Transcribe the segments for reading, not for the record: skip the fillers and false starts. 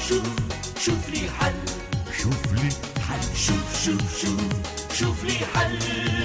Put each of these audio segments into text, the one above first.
شوف لي حل، شوف لي حل، شوف لي حل.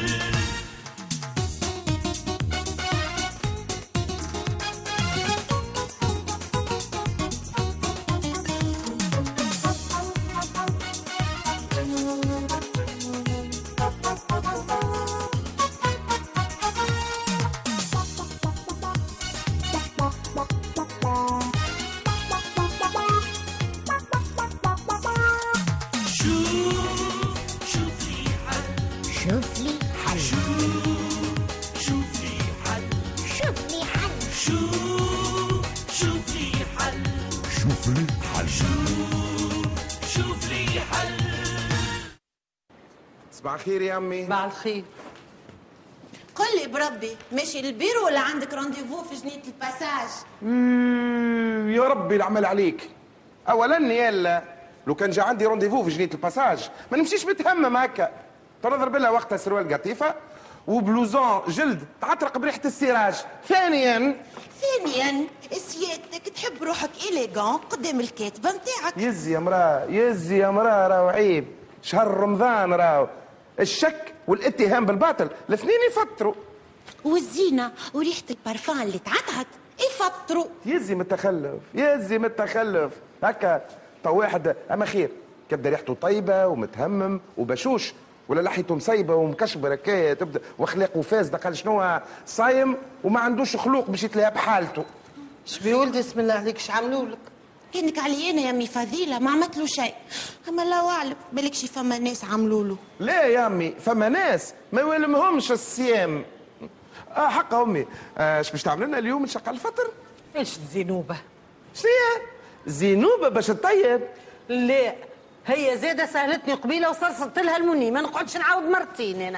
صباح الخير يا امي. صباح الخير. قل لي بربي، ماشي للبيرو ولا عندك رونديفو في جنينة الباساج؟ يا ربي العمل عليك. اولا يلا لو كان جا عندي رونديفو في جنينة الباساج ما نمشيش متهمم هكا. تنضرب لها وقتها سروال قطيفه وبلوزون جلد تعطرق بريحه السراج. ثانيا سيادتك تحب روحك إليغون قدام الكاتبه نتاعك. يزي يا مراه راهو عيب. شهر رمضان راهو الشك والاتهام بالباطل الاثنين يفطروا. والزينه وريحه البارفان اللي تعطعت يفطروا. يزي متخلف هكا. تو واحد اما خير كبدا ريحته طيبه ومتهمم وبشوش، ولا لحيته مصيبه ومكشبره هكايا تبدا واخلاقه فاسده. قال شنو صايم وما عندوش خلوق باش يتلاها بحالته. شبي ولدي بسم الله عليك عملوا لك؟ كانك علي انا يا امي فضيله ما عملت له شيء، اما الله اعلم بالك شي فما ناس عملوا له. لا يا امي فما ناس ما يولمهمش الصيام. حق امي. اش باش تعمل لنا اليوم نشق الفطر؟ ايش الزينوبه؟ شنو زينوبه باش تطيب؟ لا هي زاده سهلتني قبيله وصرصت لها المني، ما نقعدش نعاود مرتين انا.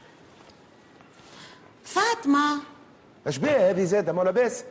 فاطمه اش بيه هذه زاده ما لاباس؟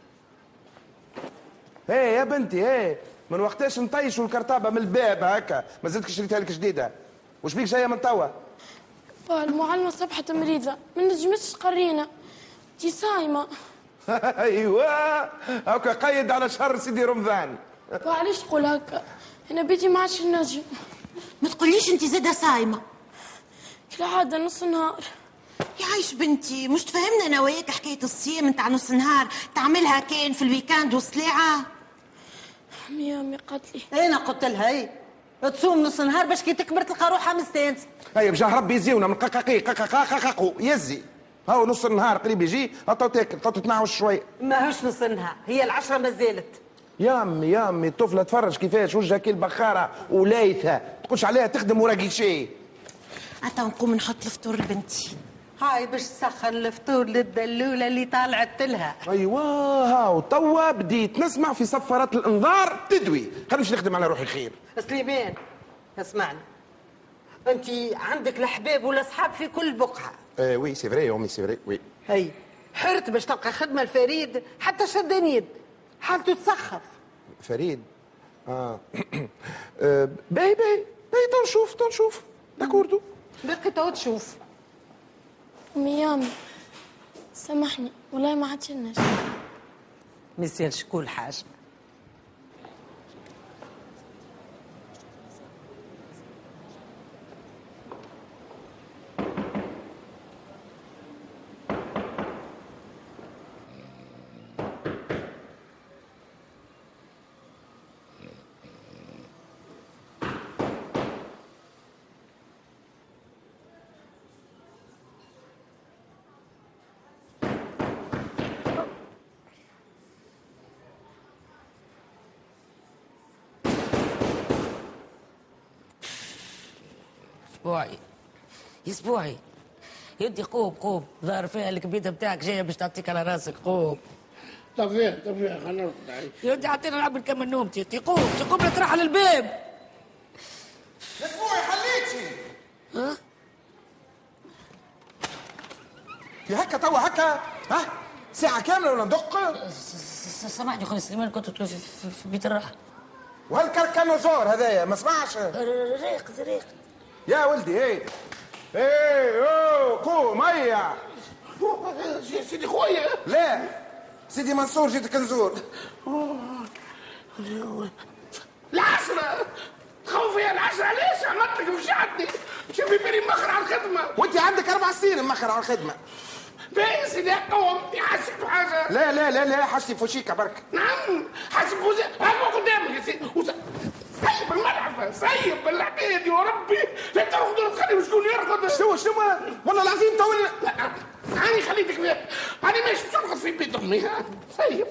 هي يا بنتي من وقتاش نطيشوا الكرتابه من الباب هكا ما زلتك شريتها لك جديده. وش بيك جايه من توا؟ المعلمه صبحت مريضه ما نجمتش تقرينا انتي صايمه. ايوا هكا قيد على شهر سيدي رمضان. علاش تقول هكا؟ انا بيتي ما عادش نجم. ما تقوليش انت زاده صايمه كالعاده نص نهار. يعيش بنتي مش تفهمنا انا وياك حكايه الصيام نتاع نص نهار تعملها كان في الويكاند والسلاعه. امي قالت لي. انا قلت لها تصوم نص نهار باش كي تكبر تلقى روحها مستانسه. هيا بجاه ربي يزيونا من قاقاقي يزي. هاو نص النهار قريب يجي تو تاكل تو تتنعوش شويه. ماهوش نص النهار هي العشرة ما زالت. يا امي الطفله تفرج كيفاش وجهها كي البخاره ولايثه تقولش عليها تخدم وراقي شيء. حتى نقوم نحط الفطور لبنتي. هاي باش تسخن الفطور للدلوله اللي طالعت لها. ايوا هاو توا بديت نسمع في صفارات الانذار تدوي. خلينا نمشي نخدم على روحي خير. سليمان اسمعني، انت عندك الحباب ولا اصحاب في كل بقعه. وي سي فري امي سي فري وي. هي حرت باش تلقى خدمه لفريد حتى شدان يد حالته تسخف. فريد باي تنشوف داكوردو. باقي تو تشوف. امي سامحني والله ما عادش الناس. ما يسالش كل حاجه. اسبوعي يدي قوم ظهر فيها الكبيده بتاعك جايه باش تعطيك على راسك. قوم طفيها خلينا نرقد. يدي عطينا نلعب نكمل نومتي. تقوم تروح على الباب. اسبوعي خليكي يا هكا توا هكا ساعه كامله ولا ندق؟ سامحني خويا سليمان كنت في بيت الراحه. وهالكركنوزور هذايا ما سمعش؟ ريق يا ولدي قوم هيا. سيدي خويا. لا سيدي منصور جيتك نزور. لا في بالي مخر على الخدمه. وانت عندك 4 سنين مخر على الخدمه. باهي سيدي قومتني حاسك بحاجه. لا لا لا لا حاجتي فوشيكا برك. نعم حاسب فوزي هاكا قدامك يا سيدي. سيب الملعب سيب بالعباد يا ربي. لا تاخذ تخلي شكون يرقد. شنو والله العظيم تولي. هاني خليتك فيها. هاني ماشي ترقد في بيت امي. سيب.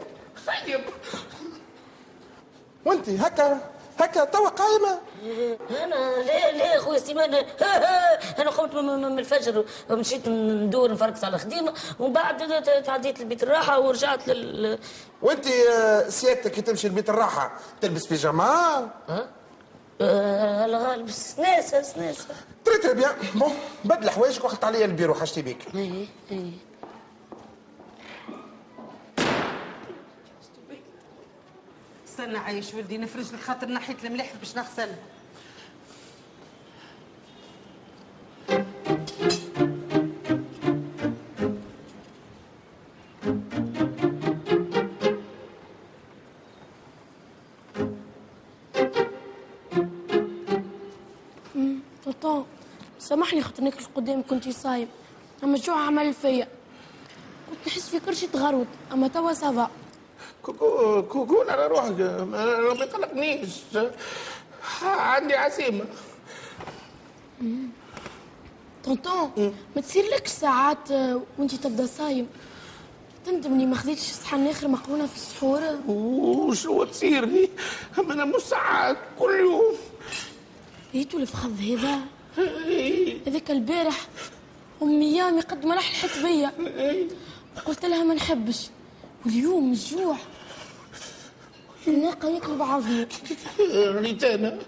وانت هكا توا قايمه. انا لا خويا سيمان انا قمت من الفجر ومشيت ندور نفركس على خديمه ومن بعد تعديت لبيت الراحه ورجعت وانت سيادتك كي تمشي لبيت الراحه تلبس بيجاما؟ الغالب سناسه تري بيان. بون بدل حوايجك وقت عليا البيرو حاجتي بيك. اي استنى عايش ولدي نفرش لك خاطر نحيت الملح باش نغسلها. طنطون سامحني خاطر ناكل قدام كنتي صايم، اما الجوع عمل فيا. كنت نحس في كرشي تغرود اما توا سافا. كون على روحك ما يقلقنيش. عندي عزيمه. طنطون ما تصيرلكش ساعات وانتي تبدا صايم تندمني ما خديتش صحن اخر مقرونه في السحور؟ وشو تصير لي؟ اما انا مش ساعات كل يوم. ريتو الفخذ هذا هذاك البارح امي يامي قد ما راح لحت بيا قلت لها ما نحبش، واليوم الجوع الناقه ياكل بعضني. ريتانا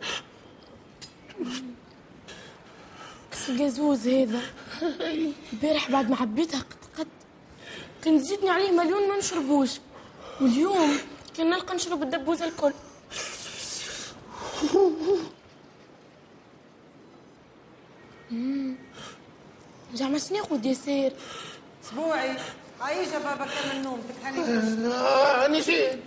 كس الجازوز هذا البارح بعد ما عبيتها قد كان زيدني عليه مليون ما نشربوش، واليوم كان نلقى نشرب الدبوزه الكل. زعما شنو ناخذ ديسير؟ اسبوعي عايشه بابا كمل نومتك هاني. نسيت.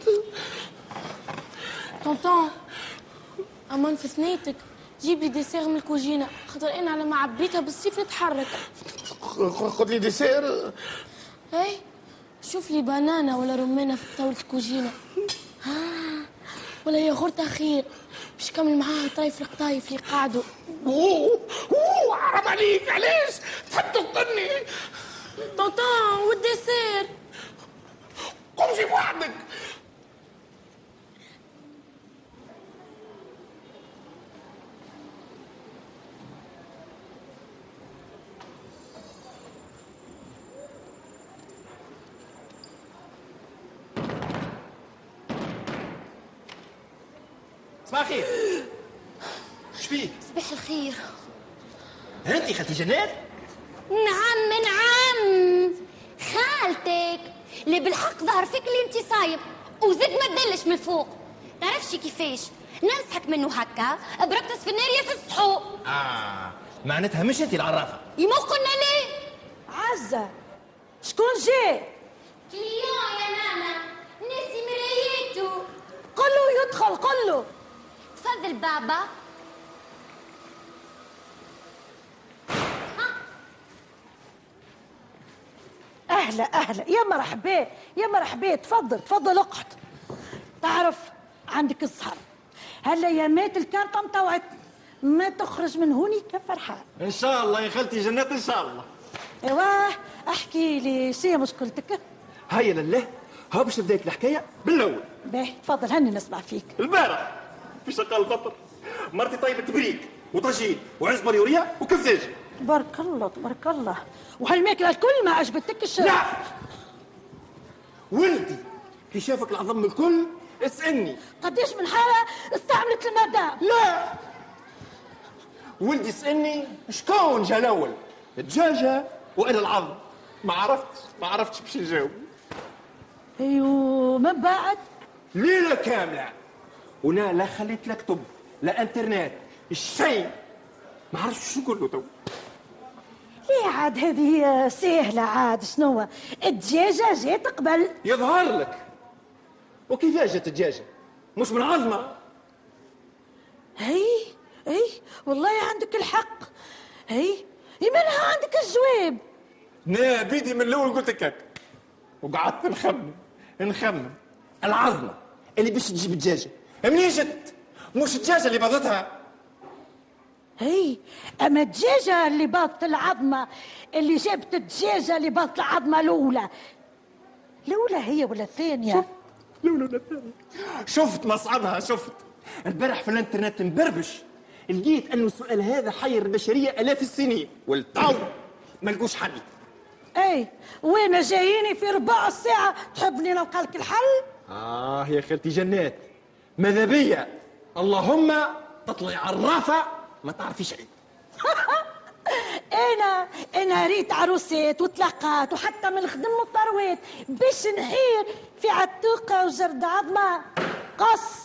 طنطون امان في ثنيتك جيب لي ديسير من الكوجينه خاطر انا على ما عبيتها بالصيف نتحرك. خذ لي ديسير. اي شوف لي بنانه ولا رمانه في طاوله الكوجينه ولا ياغورت خير باش كمل معاها طايف القطايف اللي قاعدوا. حرام عليك علاش تحب تفطرني؟ طنطون والديسير قوم جيب وحدك. صباح الخير. ايش فيك؟ صباح الخير. انتي خالتي جنات؟ نعم خالتك اللي بالحق ظهر فيك اللي انت صايب وزد ما تدلش من الفوق. تعرفش كيفاش ننصحك منه هكا بركتس في النار يا في السحوق. معناتها مش انتي العرافه. يمو قلنا ليه؟ عزة شكون جاي؟ كليون يا نانا ناسي مرايته. قله يدخل قله. تفضل بابا. اهلا يا مرحبا تفضل اقعد. تعرف عندك السهر هالايامات الكارطه مطوعت ما تخرج من هوني كفرحان. ان شاء الله يا خالتي جنات ان شاء الله. ايوه احكي لي شنو مشكلتك؟ هيا لله ها باش نبداك الحكايه بالاول. باهي تفضل هاني نسمع فيك. البارح في شقه الفطر مرتي طيبه بريك وطاجين وعزبر يوريا وكفاج. تبارك الله وهالماكله الكل ما عجبتكش؟ لا ولدي كي شافك العظم الكل اسالني قديش من حاله استعملت المدام. لا ولدي اسالني شكون جا الاول الدجاجه وانا العظم. ما عرفتش باش نجاوب. ايوه من بعد ليله كامله وانا لا خليت لا كتب لا انترنت الشيء ما عرفتش شو نقول له تو. ليه عاد هذه سهله عاد شنو الدجاجه جات قبل. يظهر لك وكيفاش جات الدجاجه مش من عظمه. اي والله عندك الحق هي يمنها عندك الجواب. لا بيدي من الاول قلت لك هكا، وقعدت نخمم العظمه اللي باش تجيب الدجاجه منين جت؟ مش الدجاجه اللي بضتها. هي اما الدجاجه اللي باضت العظمه، اللي جابت الدجاجه اللي باضت العظمه الاولى هي ولا الثانيه؟ الاولى ولا الثانيه؟ شفت مصعبها، شفت البارح في الانترنت نبربش لقيت انه السؤال هذا حير البشريه الاف السنين والتو ما لقوش حل. اي وانا جاييني في ربع الساعه تحبني نلقى لك الحل؟ يا خالتي جنات ماذا بيا اللهم تطلعي عرافه ما تعرفيش عيب. انا ريت عروسات وطلقات وحتى من الخدم والثروات باش نحير في عتوقه وجرد عظمه قص.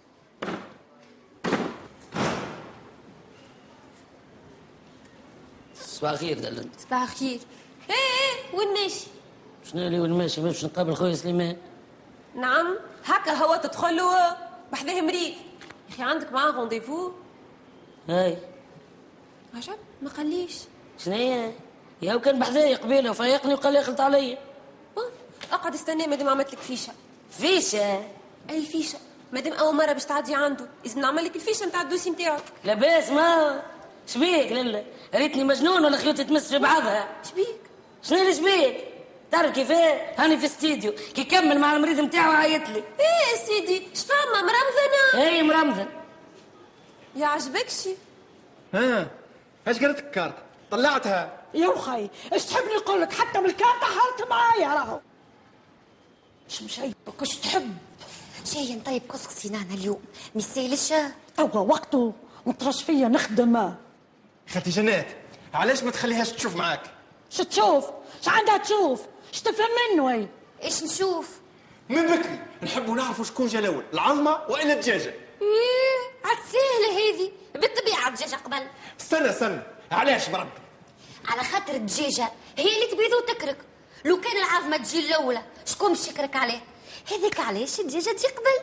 صباح الخير دلنت. صباح الخير. ايه وين ماشي؟ شنو اللي وين ماشي؟ باش نقابل خويا سليمان. نعم هكا هو تدخلوا وحده مريض يا اخي عندك معاه رونديفو؟ هاي عجب ما قاليش. شنيا؟ يا وكان بحذايا قبيله وفيقني وقال لي خلط عليا. اقعد استنى مادام عملت لك فيشه. فيشه؟ اي فيشه مادام اول مره باش تعدي عنده لازم نعمل لك الفيشه نتاع الدوسي نتاعك. لاباس ما شبيك لالا؟ ريتني مجنون ولا خيوط تمس في بعضها؟ شبيك؟ شنو اللي شبيك؟ تعرف كيفاه؟ هاني في استديو كي كمل مع المريض نتاعو عيط لي. ايه سيدي شفاما مرمضنه؟ اي مرمضن. يا عجبكشي؟ اش قالت لك الكارت؟ طلعتها؟ يا وخي اش تحبني نقول لك؟ حتى من الكارتة حالت معايا راهو. اش مشيبك اش تحب؟ جاية نطيب كسكسي نانا اليوم ميسالش. توا وقته مطرش فيا نخدم. خالتي جنات علاش ما تخليهاش تشوف معاك؟ ش تشوف؟ ش عندها تشوف؟ ش تفهم منه هي؟ ايش نشوف؟ من بكري نحبوا نعرفوا شكون جا الاول، العظمه والا الدجاجه؟ ايه عاد سهله هذه، بالطبيعه الدجاجه قبل. استنى علاش بربي؟ على خاطر الدجاجه هي اللي تبيض وتكرك، لو كان العظمه تجي الاولى شكون باش يكرك عليه؟ هذيك علاش الدجاجه تجي قبل.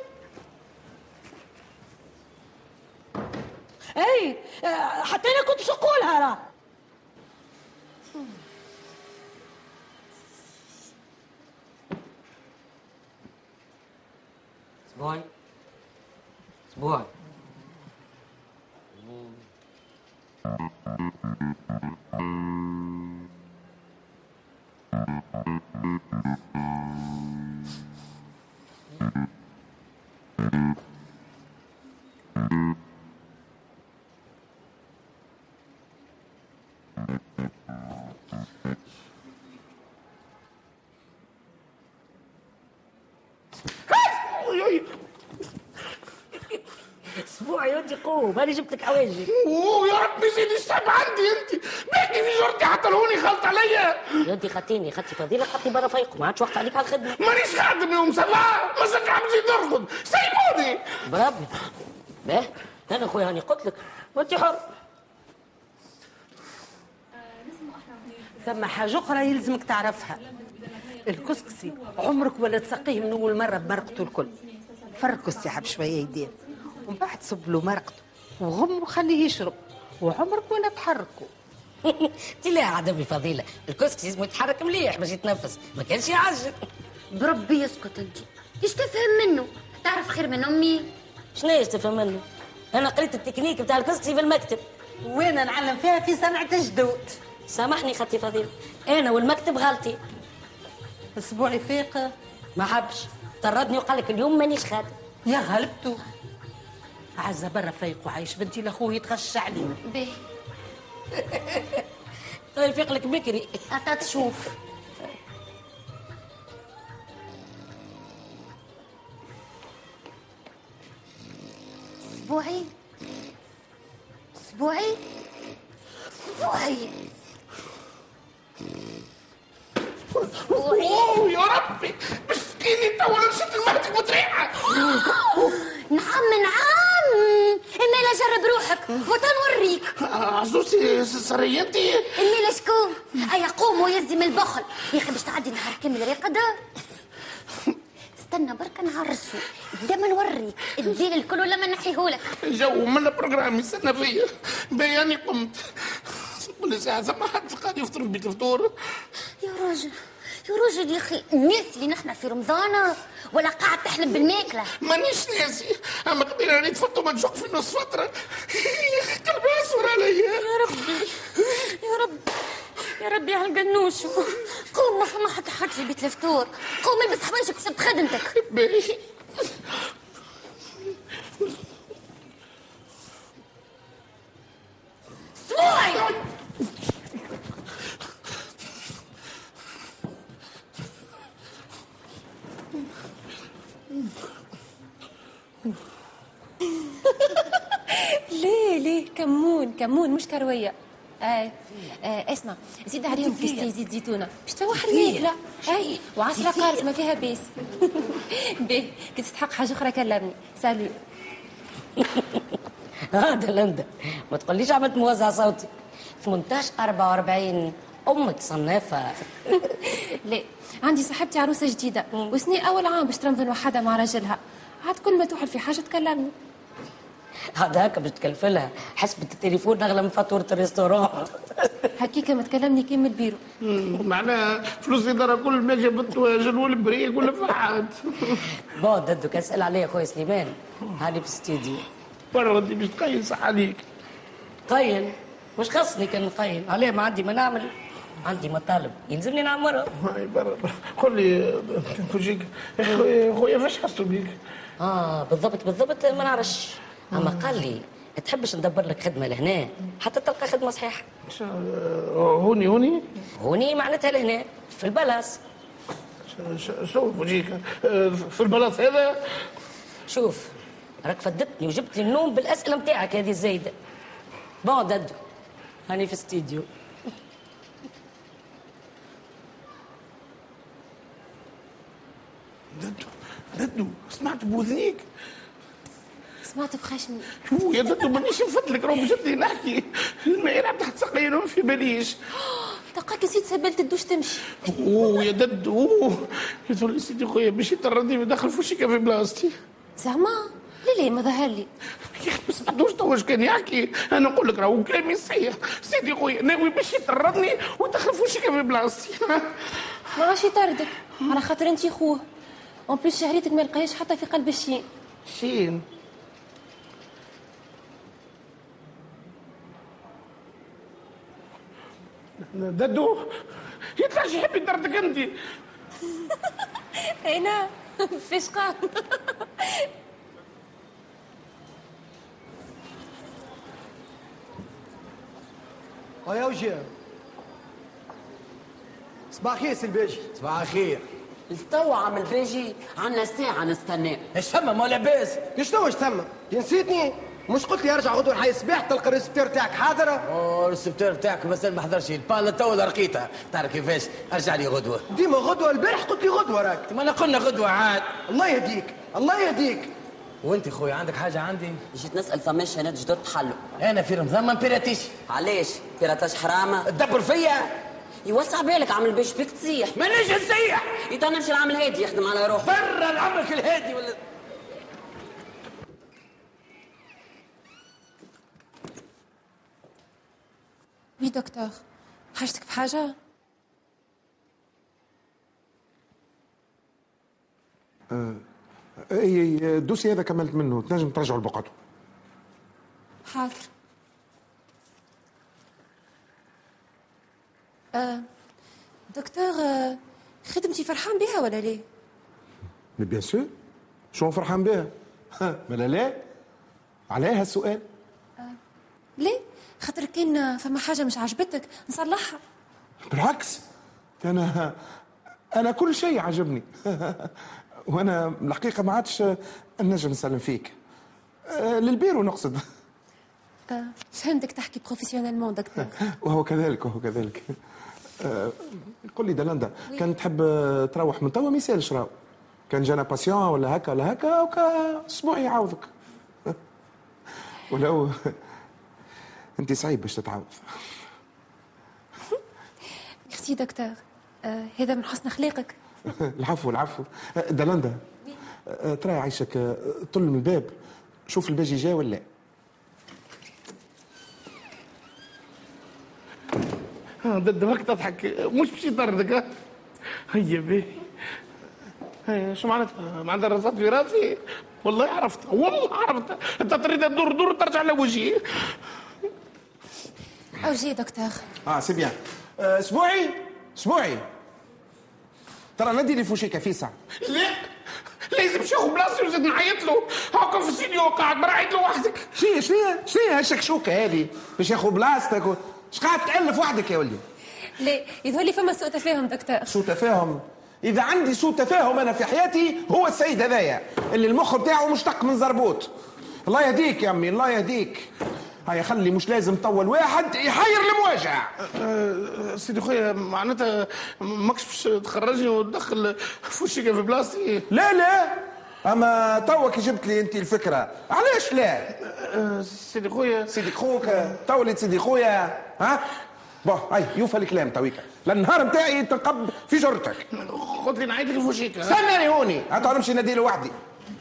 اي حتى انا كنت باش نقولها راه. اسبوعي اسبوعي وانت قوم انا جبت لك حوايجك. يا ربي سيدي الصعب عندي انت باقي في جرتي حتى لهوني خلط عليا. يا انت خدتي فضيله خدتي برا فيقكم ما عادش وقت عليك على الخدمه. مانيش خادم يوم سبعة ما سكع نزيد نرقد سيبوني. بربي باه انا خويا هاني قلت لك وانت حر. ثم حاجه اخرى يلزمك تعرفها، الكسكسي عمرك ولا تسقيه من اول مره بمرقته الكل. فركوا السحب شويه يدين ومن بعد صب له مرقته وغم وخليه يشرب وعمرك ولا تحركوا. لا عدم فضيله الكسكسي لازم يتحرك مليح باش يتنفس ما كانش يعجل. بربي اسكت انت، ايش تفهم منه؟ تعرف خير من امي. شنو ايش تفهم منه؟ انا قريت التكنيك بتاع الكسكسي في المكتب وانا نعلم فيها في صنعه الجدود. سامحني خدتي فضيله انا والمكتب غلطي. اسبوعي فيق ما حبش طردني وقال لك اليوم مانيش خادم. يا غلبته عزة برا فايق وعايش بنتي لاخوه يتغشى عليه. به يفيق لك بكري اتا تشوف. اسبوعي يا ربي مسكيني تو نسيت المهدك بطريقه. نعم الميلا جرب روحك وتنوريك. عزوزي سريتي الميلا شكون؟ ايا قوم ويزم البخل يا اخي باش تعدي نهار كامل راقده. استنى بركة نعرسو دام نوريك الديل الكل ولا ما نحيهولك. جو من بروجرام يستنى فيا بياني قمت قول لي ساعه زعما حد قاعد يفطر في بيت الفطور. يا راجل يا راجل يا اخي، الناس اللي نحن في رمضان ولا قاعد تحلم بالماكله؟ مانيش ناسي، اما قبيله راني تفطر ما نشق في نص فتره. يا اخي قلبي اسور عليا. يا ربي يا ربي يا ربي على القنوش. قوم، ما فما حتى حد في بيت الفطور. قوم البس حوايجك وسبت خدمتك. باهي. سواي ليه كمون مش كرويه. اسمع، زيد عليهم كيستي زيت زيتونه باش تروح الماكله. وعصره قارص ما فيها بيس. باهي كي تستحق حاجه اخرى كلمني. سالو. هذا لندا ما تقوليش عملت موزع صوتي 1844 امك صنافه. لا، عندي صاحبتي عروسه جديده وسني اول عام باش ترمضن وحده مع راجلها. عاد كل ما توحل في حاجه تكلمني. هذا هكا باش تكلفلها حسبة التليفون اغلى من فاتوره الريستوران. هكيكا ما تكلمني كيما البيرو. معناها فلوس الاداره كل ما جابت واجل والبريق ولا فحات. بون ددو كاسال عليا خويا سليمان، هاني في الاستديو. برا ودي باش تقيل صح عليك. قيل مش خصني كان نقيل عليه، ما عندي ما نعمل، عندي مطالب يلزمني نعمرها. هاي برا قول لي فوجيك خويا فاش حسوا بيك؟ بالضبط ما نعرفش، اما قال لي تحبش ندبر لك خدمه لهنا حتى تلقى خدمه صحيحه. هوني معناتها لهنا في البلاص. شو فوجيك في البلاص هذا؟ شوف راك فدتني وجبت لي النوم بالاسئله نتاعك هذه الزايده. بون ددو هاني في استديو. ددو سمعت بوذنيك؟ سمعت بخشمي. شو يا ددو مانيش نفدلك، راهو بجدي نحكي. ما يلعب تحت سقينهم في باليش. دقاك نسيت سبلت الدوش تمشي. اوه يا ددو يا تقول سيدي خويا باش يطردني ودخل فوشيكا في بلاصتي. زعما؟ لا ما ظهر لي. يا اخي ما سمعتوش تو واش كان يحكي. انا نقول لك راهو كلامي صحيح. سيدي خويا ناوي باش يطردني ودخل فوشيكا في بلاصتي. ما غاش يطردك على خاطر انتي خوه. اون بليس شهريتك ما لقاهاش حتى في قلب الشين. شين ددو يطلعش يحب يطردك انت. انا فاش قام. يا وجيه صباح الخير سي الباجي. صباح الخير. لتوا عم الباجي عنا ساعة نستناه. ايش ثم ما لاباس؟ شنو ايش ثم؟ نسيتني؟ مش قلت لي ارجع غدوه الحي الصباح تلقى الريسبتير تاعك حاضر؟ الريسبتير تاعك بس ما حضرش البالا تو لقيتها، تعرف كيفاش؟ ارجع لي غدوه. ديما غدوه، البارح قلت لي غدوه راك. ما انا قلنا غدوه عاد. الله يهديك الله يهديك. وانت خويا عندك حاجه عندي؟ جيت نسال فماش شهادات جدد تحلوا. انا في رمضان ما نبيراتيش. علاش؟ بيراتاش حرامه؟ تدبر فيا؟ يوسع بالك عامل باش بيك تصيح. مانيش نسيح. يضل نمشي العمل هادي يخدم على روحه. برا العمل الهادي ولا وي دكتور، حاجتك بحاجه؟ اي الدوسي هذا كملت منه، تنجم ترجعوا لبقعته. حاضر. دكتور، خدمتي فرحان بها ولا ليه؟ مي بيان سور، شو فرحان بها؟ مالا لا؟ علاه هالسؤال؟ ليه؟ خاطر كان فما حاجه مش عجبتك نصلحها. بالعكس، انا كل شيء عجبني. وانا الحقيقه ما عادش نجم نسلم فيك. للبيرو نقصد. فهمتك تحكي بروفيسيونيلمون دكتور. وهو كذلك وهو كذلك. قل لي دلندا، كان تحب تروح من توا ما يسالش راهو. كان جانا باسيون ولا هكا ولا هكا وكا اسبوع يعاوضك. ولو انت صعيب باش تتعاوض. ميرسي دكتور، هذا من حسن اخلاقك. العفو العفو. دلندا، ترى عايشك طل من الباب شوف الباجي جا ولا. ضد وقت تضحك مش باش يطردك. هيا باهي. هيا شو معناتها؟ معناتها رصات في راسي؟ والله عرفتها والله عرفتها. انت تريد تدور دور وترجع على وجهي. اوجي دكتور. سي بيان. اسبوعي ترى ندي لي فوشيكا في ساعه. لا لازم شيخ بلاصتي وزيد نعيط له. هاكا في السينيو قاعد براعيت له وحدك. شنو هالشكشوكه هذه باش ياخذ بلاصتك؟ اش قاعد تالف وحدك يا ولدي؟ لا يظهر لي فما سوء تفاهم دكتور. سوء تفاهم؟ اذا عندي سوء تفاهم انا في حياتي هو السيد هذايا اللي المخ بتاعه مشتق من زربوط. الله يهديك يا امي الله يهديك. هيا خلي مش لازم طول واحد يحير المواجع. سيدي خويا معناتها ماكش باش تخرجني وتدخل فوشيكا في بلاصتي؟ لا اما توك جبت لي انت الفكره، علاش لا؟ سيدي خويا سيدي خوك تولد سيدي خويا. بون هاي يوفى الكلام تويكا، النهار نتاعي تنقب في جرتك. خذ لي نعيط لك فوشيكا. استناني هوني هاتوا نمشي نادي له وحدي.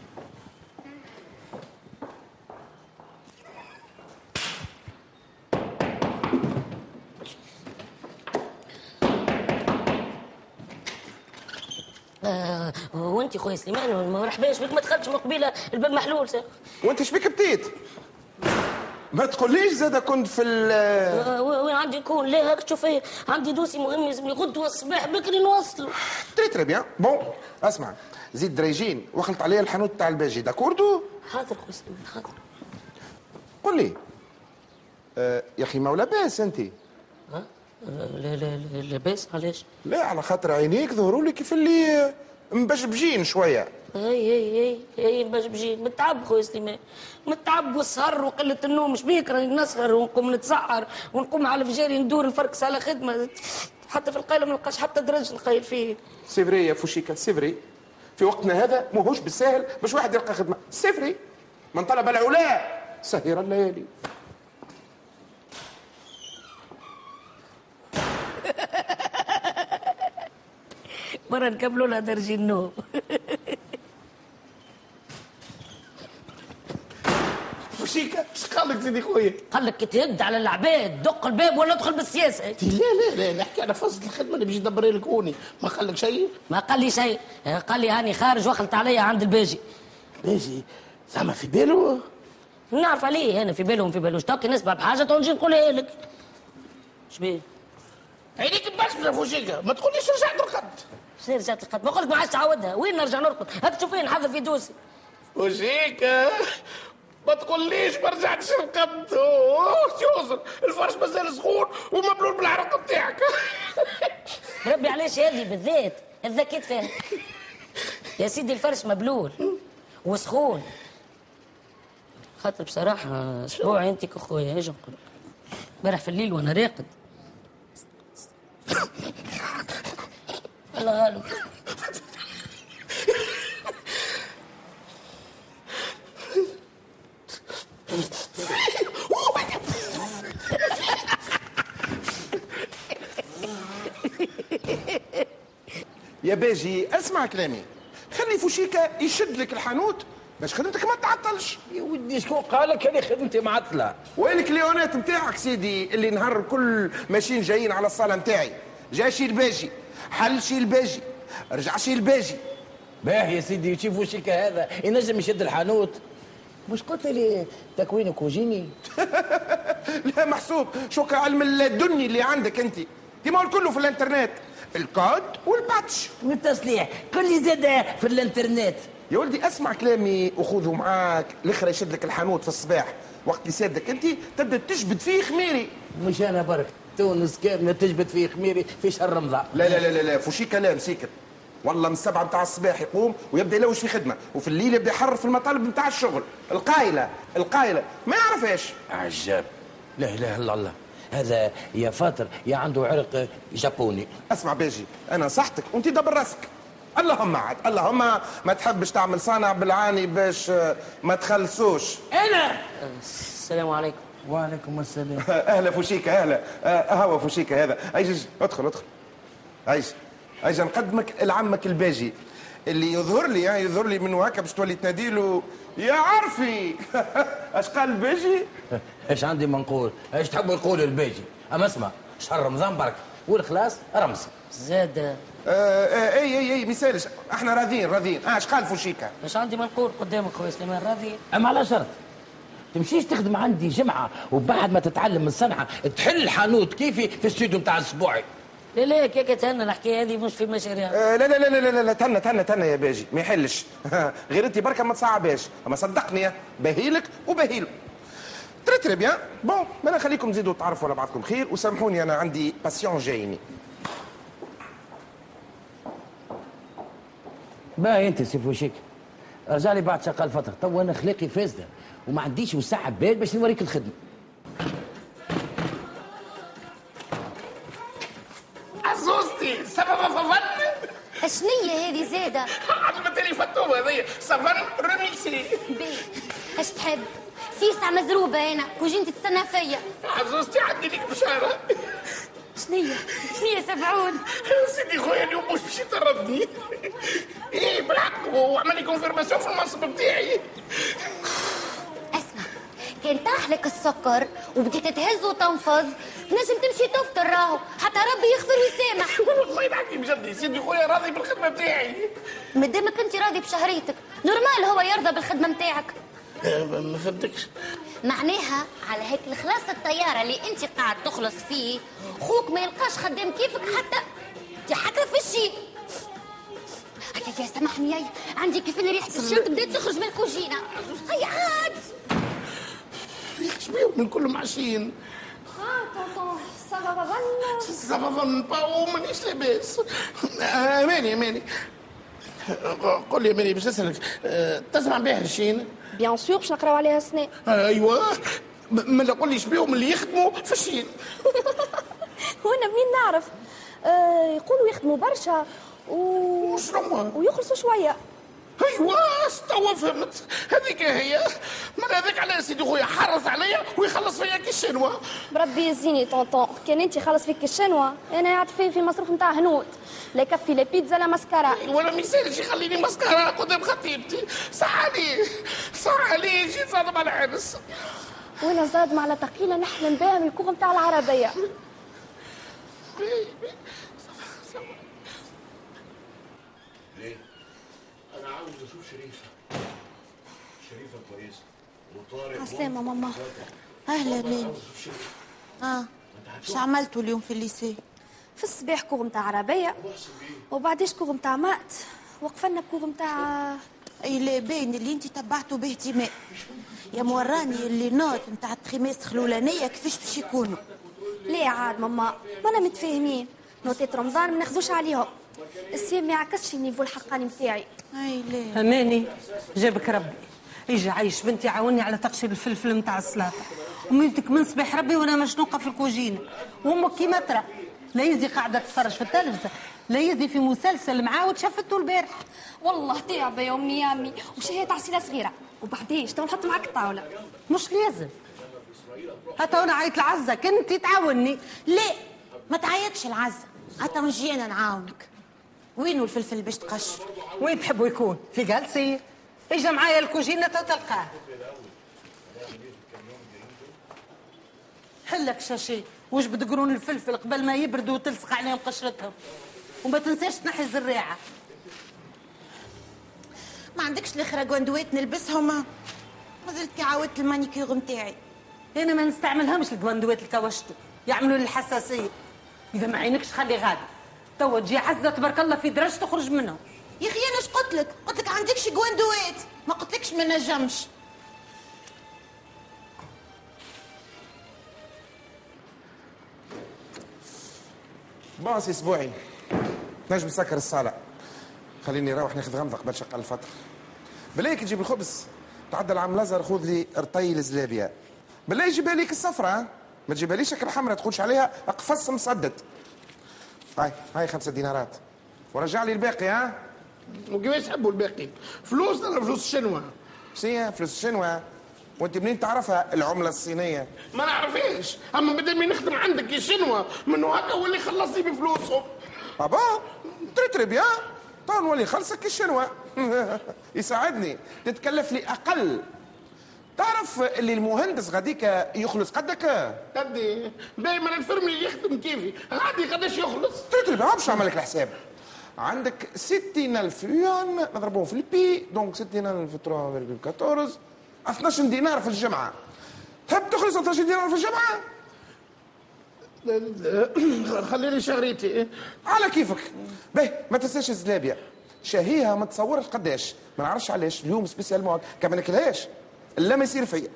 وانت خويا سليمان ما مرحباش بك، ما دخلتش من قبيله الباب محلول. وانت شبيك بتيت؟ ما تقوليش زاد كنت في وين عندي يكون؟ لا هاك تشوف عندي دوسي مهم لازمني غدوه الصباح بكري نوصلوا. تري بيان. بون اسمع زيد دريجين وخلط عليا الحانوت تاع الباجي داكوردو؟ حاضر خويا سليمان حاضر. قول لي يا اخي ما لاباس انت؟ لا لاباس. علاش؟ لا على خاطر عينيك ظهروا لي كيف اللي مبجبجين شويه. هي مبجبجين. متعب خويا سليمان متعب، والسهر وقله النوم. شبيك راني نسهر ونقوم نتسحر ونقوم على فجاري ندور نفركس على خدمه، حتى في القايله ما نلقاش حتى درج نقيل فيه. سي فري يا فوشيكا سي فري، في وقتنا هذا ماهوش بالساهل باش واحد يلقى خدمه. سي فري من طلب العلا سهر الليالي. مرة نكملوا لها درجي النوم. فوشيكا اش قال لك سيدي خويا؟ قال لك كي تهد على العباد دق الباب ولا ادخل بالسياسه. لا نحكي على فصل الخدمه اللي باش يدبري لك هوني. ما قال لك شيء؟ ما قال لي شيء، قال لي هاني خارج وخلت عليا عند الباجي. باجي زعما في باله؟ نعرف عليه انا في بالهم في بالوش. توكي نسمع بحاجه تو نجي نقولها لك. شبيه؟ عينيك مبسمه فوشيكا ما تقوليش رجعت رقد. شنو رجعت رقد؟ ما قلت ما عادش تعودها. وين نرجع نرقد؟ هاك تشوفين نحضر في دوسي. فوشيكا ما تقوليش ما رجعتش رقد. شوزر الفرش مازال سخون ومبلول بالعرق بتاعك. ربي علاش هذه بالذات ذكيت فيها يا سيدي. الفرش مبلول وسخون خاطر بصراحه اسبوع انت كخويا. اجي نقول امبارح في الليل وانا راقد الله غالب يا باجي اسمع كلامي، خلي فوشيكا يشد لك الحانوت باش خدمتك ما تعطلش. يا ودي شكون قال لك انا خدمتي معطله؟ وينك ليونات نتاعك سيدي اللي نهار الكل ماشيين جايين على الصاله نتاعي؟ جا شي الباجي حل شي الباجي رجع شي الباجي. باهي يا سيدي شوف وشيكا هذا ينجم يشد الحانوت. مش قلت لي تكوينك وجيني؟ لا محسوب شوكا علم الدني اللي عندك انت ديما كله في الانترنت، الكود والباتش والتصليح كل زاد في الانترنت. يا ولدي اسمع كلامي وخذه معاك. الاخر يشد لك الحانوت في الصباح وقت اللي سادك انت تبدا تجبد فيه خميري. مش انا برك تونس كامله تجبد فيه خميري في شهر رمضان. لا لا لا لا فوشي كلام سيكت. والله من 7 متاع الصباح يقوم ويبدا يلوش في خدمه، وفي الليل يبدا يحرر في المطالب متاع الشغل. القايله ما يعرفهاش. عجاب. لا اله الا الله. هذا يا فاطر يا عنده عرق جابوني. اسمع باجي انا صحتك وانت دبر راسك. اللهم عاد اللهم ما تحبش تعمل صانع بالعاني باش ما تخلصوش. انا السلام عليكم. وعليكم السلام. اهلا فوشيكا اهلا. هوا فوشيكا هذا. ايش ادخل ايش نقدمك لعمك الباجي اللي يظهر لي منه هكا باش تولي تناديله يا عرفي. اش قال الباجي؟ ايش عندي ما نقول؟ ايش تحب يقول الباجي؟ اما اسمع شهر رمضان برك والخلاص رمز. زاد اي ما يسالش، احنا راضيين. اش قال فوشيكا؟ مش عندي ما نقول قدامك خويا سليمان راضي. اما على شرط تمشيش تخدم عندي جمعه وبعد ما تتعلم من صنعه تحل حانوت كيفي في الاستوديو نتاع الاسبوعي. لا كيك تهنى الحكايه هذه مش في المشاريع. لا لا لا لا لا تهنى يا باجي ما يحلش. غير انت بركه ما تصعباش، اما صدقني باهيلك وباهيله. تري بيان بون، ما نخليكم تزيدوا تعرفوا على بعضكم خير، وسامحوني انا عندي باسيون جايني. باهي انت سي فوشيك رجع لي بعد شقال فتره، تو انا خلاقي فاسده وما عنديش وسع بال باش نوريك الخدمه. عزوزتي سبب ففن. اشنية هذه زادة؟ عجبتني فتومة هذه سفن رميسي. بيه اش تحب؟ سيسع مزروبة هنا وجينتي تستنى فيا. عزوزتي عندي لك بشارة. شنية سبعون؟ سيدي خويا اليوم مش باش يطردني. ايه بالحق وعمل لي كونفيرماسيون في المنصب بتاعي. اسمع، كان طاح لك السكر وبديت تهز وتنفض تنجم تمشي تفطر راهو حتى ربي يغفر ويسامح. والله نحكي بجد سيدي خويا راضي بالخدمة بتاعي. مادامك انت راضي بشهريتك نورمال هو يرضى بالخدمة بتاعك. ما فهمتكش. معناها على هيك الخلاص الطيارة اللي انت قاعد تخلص فيه خوك ما يلقاش خدام كيفك حتى في الشيء. هيا سامحني هيا عندي كيف ريحة الشنط بدات تخرج من الكوجينة. هيا عاد شبيهم من كلهم عايشين. سافافن باو مانيش لاباس. اماني قول لي اماني باش نسالك تسمع بها الشين؟ بيان سور باش نقراو عليها سنة. ايوه مالا قول لي شبيهم اللي يخدموا في الشين. وانا منين نعرف؟ يقولوا يخدموا برشا وشنو ويخلصوا شويه. ايوه توا فهمت هذيك هي. من هذاك على سيدي خويا حرص عليا ويخلص فيا كي الشنوه. بربي يزيني طونطون كان انت خلص فيك الشنوه انا يعطي في المصروف نتاع هنود لا يكفي لا بيتزا لا ماسكارا. ولا ما يسالش يخليني ماسكارا قدام خطيبتي. صح علي جيت صادم على حبس. وانا زاد مع تقيله نحلم بها من الكوغ نتاع العربيه. انا عاوز اشوف شريفه كويسه وطارق. عسلامة ماما. اهلا بيك. شو عملتوا اليوم في الليسي؟ في الصباح كوغ نتاع عربيه وبعديش كوغ نتاع مات وقفلنا بكوغ نتاع اي لا باين اللي انت تبعتوا باهتمام. يا موراني اللي نوت نتاع التخيماس الاولانيه كيفاش باش يكونوا؟ ليه عاد ماما مانا متفاهمين نوتات رمضان ما ناخذوش عليهم. السيم ما يعكسش النيفو الحقاني نتاعي. اي لا اماني جابك ربي يجي عايش بنتي عاوني على تقشير الفلفل نتاع السلطه وميتك من صباح ربي وانا مشنوقه في الكوجينه وامك كيما ترى لا يزي قاعده تتفرج في التلفزه لا يزي في مسلسل معاه شفته البارح. والله تعبه يا امي يا عمي وشهيت عسيله صغيره وبعديش تو نحط معاك الطاوله. مش لازم حتى وانا عيط العزه كنتي تعاوني. لا ما تعيطش العزه حتى مجينا نعاونك. وينو الفلفل باش تقشر؟ وين تحبوا يكون؟ في جالسي اجا معايا الكوجينه تلقاه. حلك شاشي وجبد قرون الفلفل قبل ما يبردوا وتلصق عليهم قشرتهم وما تنساش تنحي الزريعه. ما عندكش الاخرى جواندوات نلبسهم؟ ما زلت كي عاودت المانيكير نتاعي. انا ما نستعملهمش الجواندوات الكواشتو يعملوا لي الحساسيه. اذا ما عينكش خلي غادي توا تجي عزه تبارك الله في درج تخرج منهم. يا اخي انا اش قلت لك؟ قلت لك عندكش جواندوات ما قلتلكش ما نجمش. بون سي اسبوعي نجم نسكر الصاله. خليني نروح ناخذ غمضه قبل شقه الفطر. بالله كي تجيب الخبز تعدى العم لازر خذ لي رطي الزلابيه. بالله يجيبها ليك الصفراء ما تجيبها ليش الحمراء تقولش عليها اقفص مسدد. هاي 5 دينارات ورجع لي الباقي. ها وكيفاش تحبوا الباقي؟ فلوس ولا فلوس الشنوه؟ شنو فلوس الشنوه؟ وانت منين تعرفها العمله الصينيه؟ ما نعرفهاش اما بدل نخدم عندك يا شنوه منو هكا واللي خلصني بفلوسهم. بابا تري بيان تو نولي خلصك الشنوه. يساعدني تتكلف لي اقل تعرف اللي المهندس غاديك يخلص قدك؟ قدي دائما الفرمي يخدم كيفي غادي قداش يخلص؟ تدري باش نعمل لك الحساب. عندك 60,000 يوان نضربوهم في البي، دونك 60,000 في 3.14 12 دينار في الجمعه. تحب تخلص 12 دينار في الجمعه؟ خليني شهريتي. على كيفك. باهي ما تنساش الزلابيه، شهيها ما تصورش قداش، ما نعرفش علاش اليوم سبيسيال مود كان ما ناكلهاش الا ما يصير فيا.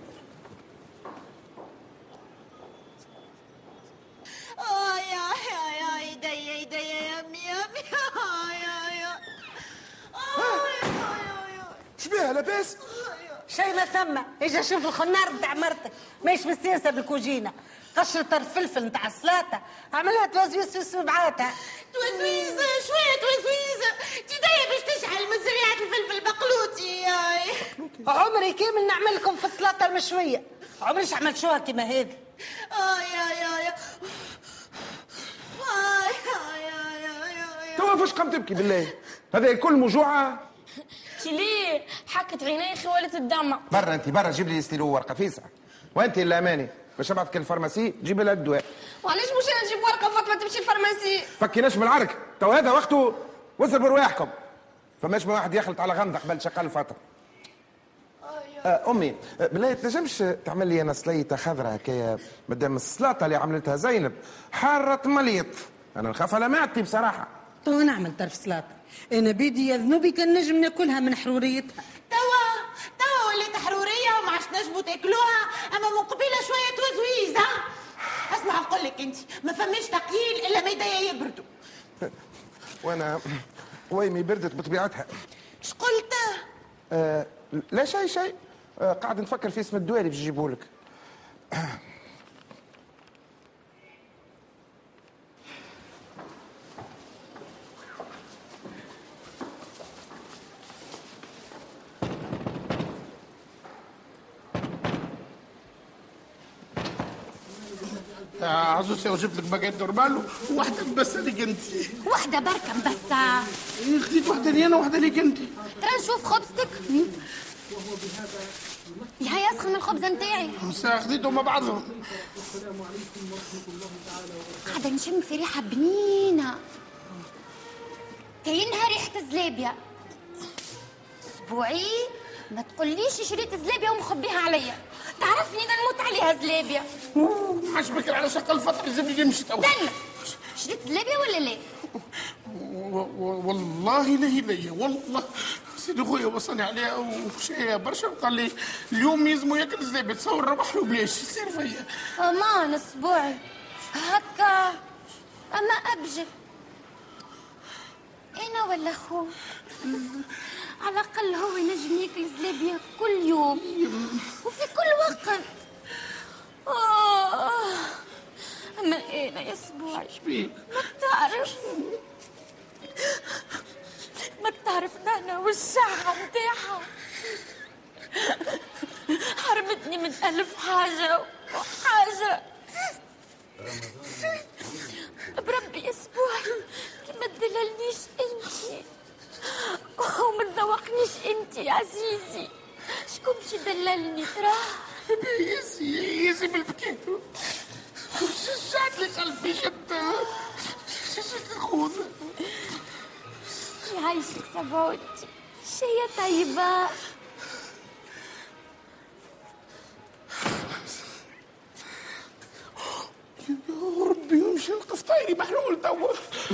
يا يدي يا امي يا شبيها لاباس؟ شيء ما ثم. اجا شوف الخنار بتاع مرتك ماهيش مستانسه بالكوجينه، قشرة الفلفل نتاع السلاطه عملها توزويز في سبعاتها. توزويزه شويه توزويزه تدايا باش تشعل من زريعه الفلفل بقلوتي. عمري كامل نعمل لكم في السلاطه المشويه، عمريش عملت شوها كيما هذه. يا توا فاش قام تبكي بالله؟ هذا الكل موجوعه؟ ليه حكت عيني خوالة الدمع. برا انت برا، جيب لي ستيلو ورقه فيسع. وانت اللي اماني باش ابعثك الفارماسي جيب لها الدواء. وعلاش مش انا نجيب ورقه فاطمه تمشي الفارماسي؟ فكيناش من العرك، تو هذا وقته وصل برواحكم. فماش ما واحد يخلط على غمضه قبل شقال فتره. امي بالله تنجمش تعمل لي انا سليطه خضراء هكايا، مادام السلاطه اللي عملتها زينب حاره مليط، انا نخاف على معدتي بصراحه. تو نعمل طرف سلاطه، انا بيدي يا ذنوبي كان نجم ناكلها من حروريتها. توا وليت حروريه وما عادش نجموا تاكلوها، اما من قبيله شويه توزويزه. اسمع نقول لك انت ما فماش تقييل الا ما يديا يبردوا. وانا ويمي بردت بطبيعتها. اش قلت؟ لا شيء قاعد نفكر في اسم الدواء اللي باش يجيبوا لك. عزوزتي وجبت لك باكيت نورمال وواحده بس هذيك انت. واحدة بركة مبسة. خديت واحده لي انا وواحده ليك انت. ترى نشوف خبزتك. هيا اسخن من الخبزة نتاعي. خديتهم مع بعضهم. قاعدة نشم في ريحة بنينة كأنها ريحة زلابية. اسبوعي ما تقوليش شريت زلابية ومخبيها عليا، تعرفني انا نموت عليها زلابية. عجبك على شقل فترة الزبدة مشي تو. استنى، شريت زلابية ولا لا؟ والله لا والله سيدي خويا وصلني عليها وشايه برشا وقال لي اليوم يلزموا ياكل زلابية، تصور روح له بلاش يصير فيا. امان اسبوعي هكا اما ابجل انا ولا خوك على الاقل هو ينجم ياكل زلابية كل يوم وفي كل وقت. اما انا يا اسبوعي شبيك؟ ما تعرف نانا والشعر نتاعها حرمتني من ألف حاجة وحاجة. بربي اسبوعي ما تدللنيش انتي وما تذوقنيش انتي يا عزيزي. شكون باش يدللني ترى؟ يزي بالبكيت شجعت لي قلبي شد الخوذ. يعيشك سبعوتي شيء طيبة. يا ربي يمشي القفطايري محلول توا.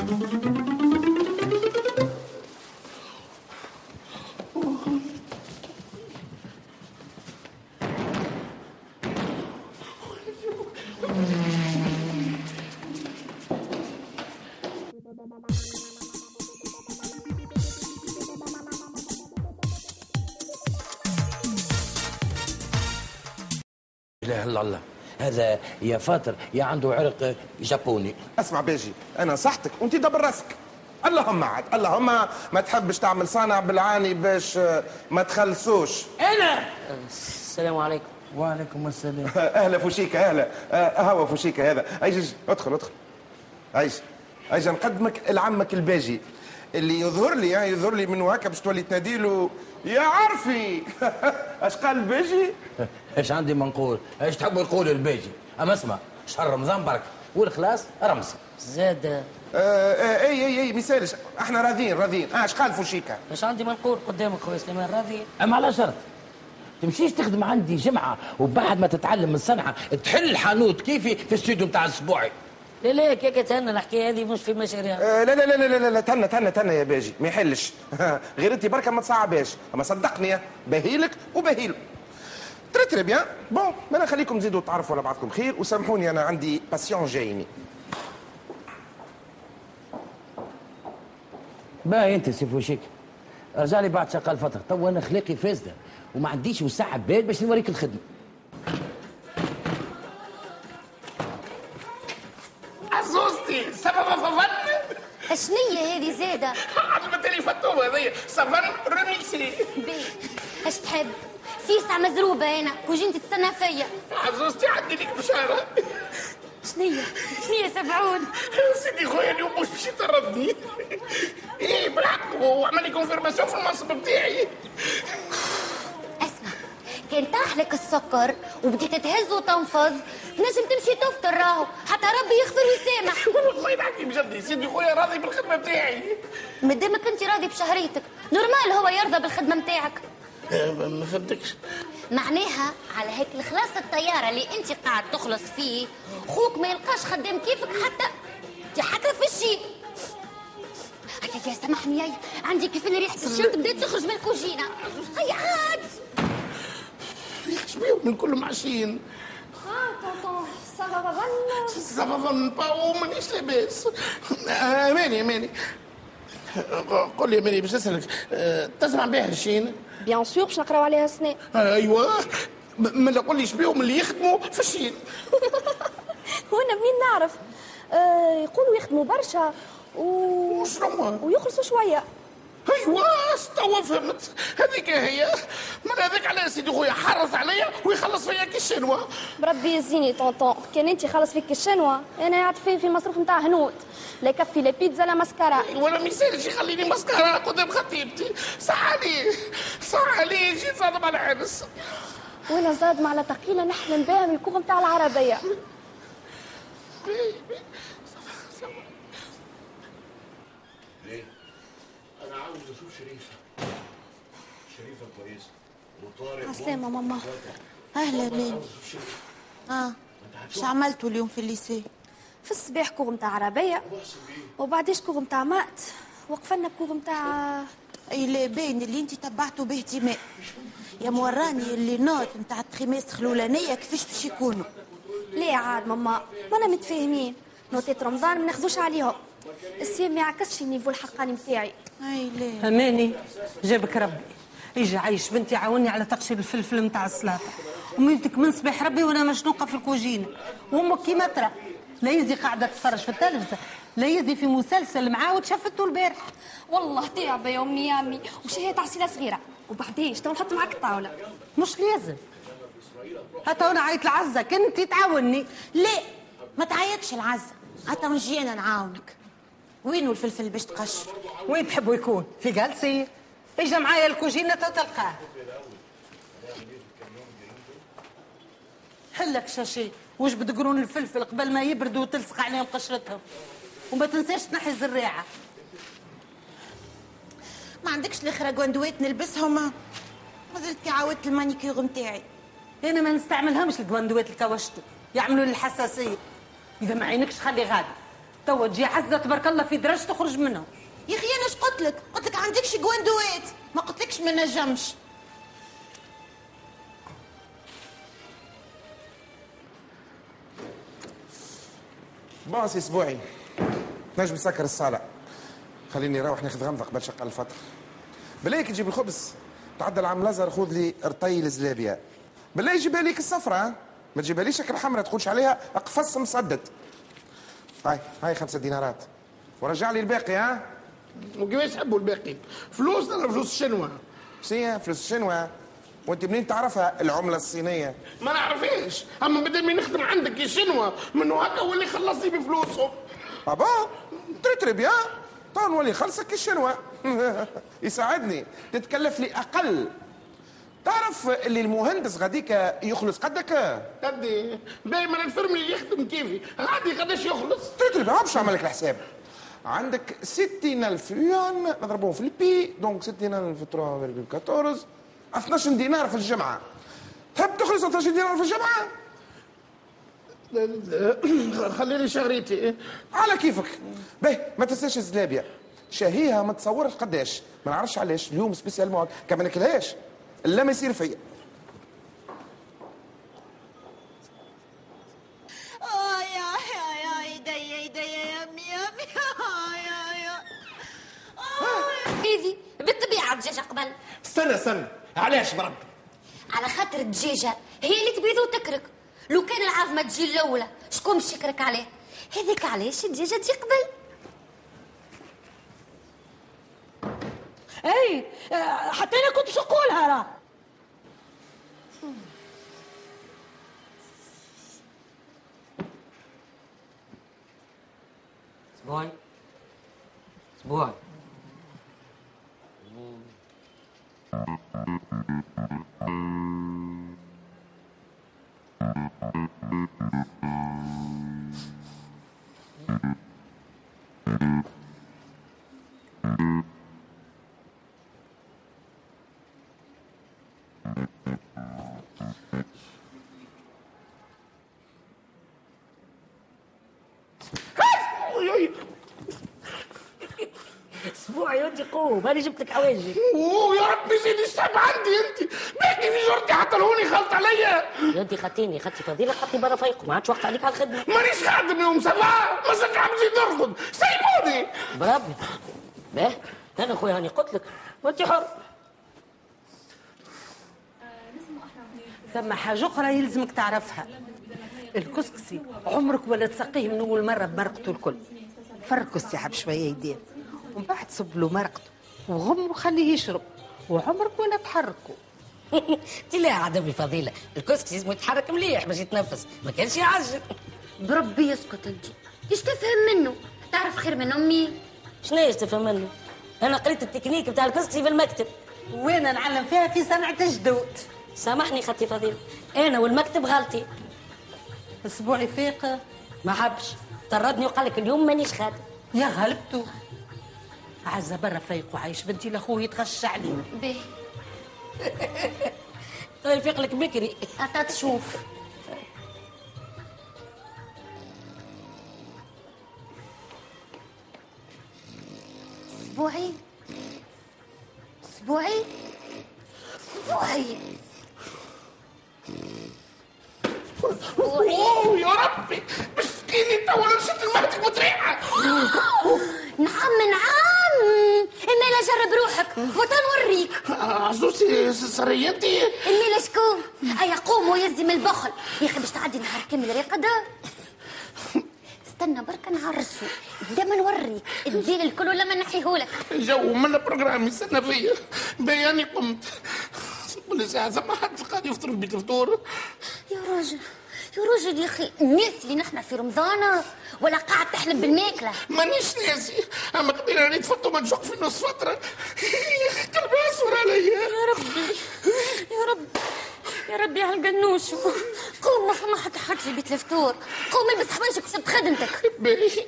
لا اله الا الله، هذا يا فاطر يا عنده عرق جابوني. اسمع باجي، انا نصحتك وانت دبر راسك. اللهم عاد اللهم ما تحبش تعمل صانع بالعاني باش ما تخلصوش. انا السلام عليكم. وعليكم السلام. اهلا فوشيكا اهلا. هوا فوشيكا هذا. ايش ادخل. ايش نقدمك لعمك الباجي اللي يظهر لي من هكا باش تولي تناديله يا عرفي. اش قال الباجي؟ ايش عندي ما نقول؟ ايش تحب يقول الباجي؟ اما اسمع، شهر رمضان برك والخلاص رمز. زاد اي مثالش، احنا راضيين. اش قال فوشيكا؟ ايش عندي ما نقول قدامك خويا سليمان راضي. اما على شرط تمشيش تخدم عندي جمعه وبعد ما تتعلم من الصنعه تحل الحانوت كيفي في الاستوديو نتاع الاسبوعي. لا كيك تهنى الحكايه هذه مش في مشاريع. لا تهنى يا باجي ما يحلش. غير انت بركه ما تصعباش، اما صدقني باهيلك وباهيله. تري بيان بون، ما انا خليكم تزيدوا تعرفوا على بعضكم خير، وسامحوني انا عندي باسيون جايني. باهي انت سي فوشيك، ارجع لي بعد شقال فتره، تو انا اخلاقي فاسده وما عنديش وساعه بال باش نوريك الخدمه. عزوزتي سبب ففن. شنية هذه زادة؟ عجبتني الفتومة هذه سفن رميسي. بيه اش تحب؟ سيسع مزروبة هنا وجينتي تستنى فيا. عزوزتي عندي لك بشارة. شنية سبعون؟ سيدي خويا اليوم مش باش يطردني. ايه بالحق وعمل لي كونفيرماسيون في المنصب بتاعي. اسمع، كان طاح لك السكر وبديت تهز وتنفض نجم تمشي تفطر راهو حتى ربي يغفر ويسامح. والله نحكي بجد سيدي خويا راضي بالخدمة بتاعي. مادامك انت راضي بشهريتك نورمال هو يرضى بالخدمة بتاعك. ما فهمتكش. معناها على هيك الخلاص الطيارة اللي انت قاعد تخلص فيه خوك ما يلقاش خدام كيفك حتى في الشيء. يا سامحني ياي عندي كيف ريحة الشنط بدات تخرج من الكوجينة. هيا عاد شبيهم من كل معشين. طونطون سافافن باو مانيش لاباس. اماني قول لي اماني باش نسالك تسمع بها الشين؟ بيان سور باش نقراو عليها سنين. ايوه من قول لي شبيهم اللي يخدموا في الشين. وانا منين نعرف؟ يقولوا يخدموا برشا ويخلصوا شويه. ايوه توا فهمت، هذيك هي. من هذاك على سيدي خويا حرص عليا ويخلص فيا كي الشنوه. بربي يزيني طونطون، كان انت خلص فيك الشنوه انا قاعد في المصروف نتاع هنود، لا يكفي لا بيتزا لا ماسكارا. ولا ما يسالش يخليني ماسكارا قدام خطيبتي. صح عليه جيت صادم على حبس. وانا زاد على ثقيله نحلم بها من الكوغ نتاع العربيه. ليه؟ أنا عاوز أشوف شريفة كويسة وطارق. عسلامة ماما. أهلا لين. شو عملتوا اليوم في الليسي؟ في الصباح كوغ نتاع عربيه وبعديش كوغ نتاع مات وقفلنا كوغ نتاع اي لا باين اللي انت تبعتوا باهتمام. يا موراني اللي نوت نتاع التخيماس الاولانيه كيفاش باش يكونوا؟ ليه عاد ماما ما انا متفاهمين نوتات رمضان ما ناخذوش عليهم. السيم ما يعكسش النيفو الحقاني نتاعي. اي ليه اماني جابك ربي يجي عايش بنتي عاوني على تقشير الفلفل نتاع السلاطه وميلتك من صباح ربي وانا مشنوقه في الكوجينه وامك كيما ترى لا يزي قاعده تتفرج في التلفزه لا يزي في مسلسل معاه شفته البارح. والله تعبه يا امي يا امي وشهيت عسيله صغيره وبعديش تو نحط معاك الطاوله. مش لازم حتى انا عيط العزه كنت تعاوني. لا ما تعيطش العزه حتى نجي انا نعاونك. وينو الفلفل باش تقشر؟ وين تحبوا يكون؟ في جالسي اجا معايا الكوجينه تلقاه. حلك شاشي وجبد قرون الفلفل قبل ما يبردوا وتلصق عليهم قشرتهم وما تنساش تنحي الزريعه. ما عندكش الاخرى جواندوات نلبسهم؟ ما زلت كي عاودت المانيكير نتاعي. انا ما نستعملهمش الجواندوات الكواشتو يعملوا لي الحساسيه. اذا ما عينكش خلي غادي توا تجي عزه تبارك الله في درج تخرج منهم. يا اخي انا اش قلت لك؟ قلت لك عندكش جواندوات ما قلتلكش ما نجمش. بون سي اسبوعي نجم نسكر الصالة. خليني نروح ناخذ غمضة قبل شقال الفتح. بالله كي تجيب الخبز تعدى العم لازر خذ لي رطي الزلابية. بالله يجيبها ليك الصفرة ما تجيبها ليش الحمراء تقولش عليها اقفص مسدد. هاي 5 دينارات ورجع لي الباقي. وكيفاش تحبوا الباقي؟ فلوس ولا فلوس الشنوة؟ شنو فلوس الشنوة؟ وانت منين تعرفها العملة الصينية؟ ما نعرفهاش، اما بدل ما نخدم عندك يا شنوة منو هكا هو اللي خلصني بفلوسهم. ابا تري بيان تو نولي خلصك الشنوة. يساعدني، تتكلف لي اقل. تعرف اللي المهندس غاديك يخلص قدك؟ قدي دايما الفرمي يخدم كيفي، غادي قداش يخلص؟ تدري ما عرفش اعمل لك الحساب. عندك 60,000 يوان نضربوهم في البي، دونك 60,000 في 3.14 12 دينار في الجمعة. تحب تخلص 12 دينار في الجمعة؟ خليني شهريتي. على كيفك. باهي ما تنساش الزلابية، شهيها ما تصورش قداش، ما نعرفش علاش اليوم سبيسيال مود كان ما ناكلهاش الا ما يصير فيا. هذي بالطبيعة الدجاجة قبل. استنى علاش بربي؟ على خاطر الدجاجة هي اللي تبيض وتكرك. لو كان العظمة تجي الأولى شكون باش يكرك عليه؟ هذيك علاش الدجاجة تجي قبل. اي حتى انا كنت باش نقولها راه. اسبوعي اسبوعي وانت قوم، انا جبت لك حوايجك. اوه يا ربي زيدي الصعب عندي انت، بحكي في جرتي حتى لهوني خلط عليا. يا انت خدتيني فضيلة، خدتي برا فيكم، ما عادش وقت عليك على الخدمة. مانيش خادم يوم سبعة، ما زلت عم نزيد نرقد، سيبوني. بربي باه انا خويا هاني قلت لك وانت حر. ثم حاجة أخرى يلزمك تعرفها، الكسكسي عمرك ولا تسقيه من أول مرة بمرقته الكل. فركوا السحب شوية يدين ومن بعد صب له مرقته وغم وخليه يشرب، وعمرك ولا تحركه. لا عدم فضيلة، الكسكسي اسمه يتحرك مليح باش يتنفس، ما كانش يعجل. بربي يسكت انت، ايش تفهم منه؟ تعرف خير من امي؟ شنو تفهم منه؟ انا قريت التكنيك بتاع الكسكسي في المكتب، وانا نعلم فيها في صنعة الجدود. سامحني خدتي فضيلة، انا والمكتب غلطي. اسبوعي فيق ما حبش، طردني وقال لك اليوم مانيش خادم. يا غلبته عزة برا فايق وعايش، بنتي لاخوه يتغشى عليه. به يفيق لك بكري. أتا تشوف. اسبوعي اسبوعي اسبوعي. اوه يا ربي مسكيني تو نسيت المهدك متريحة. نعم الميلا جرب روحك وتنوريك. عزوزي سريتي الميلا شكون؟ هيا قوموا يزي البخل يا اخي، باش تعدي نهار كامل رقدة. استنى بركة نعرسو دائما نوريك الديل الكل ولا ما نحيهولك. جو من البروجرام يستنى فيا بياني قمت كل ساعة ما حد قاعد يفطر في بيت الفطور. يا راجل يا اخي، الناس اللي نحن في رمضان ولا قاعد تحلم بالماكله؟ مانيش ناسي، اما قبل راني تفطر ما نشق في نص فتره. يا اخي قلبي اسور عليا. يا ربي يا ربي يا ربي على القنوش. قوم ما حد حد في بيت الفطور، قوم البس حوايجك وسد خدمتك. باهي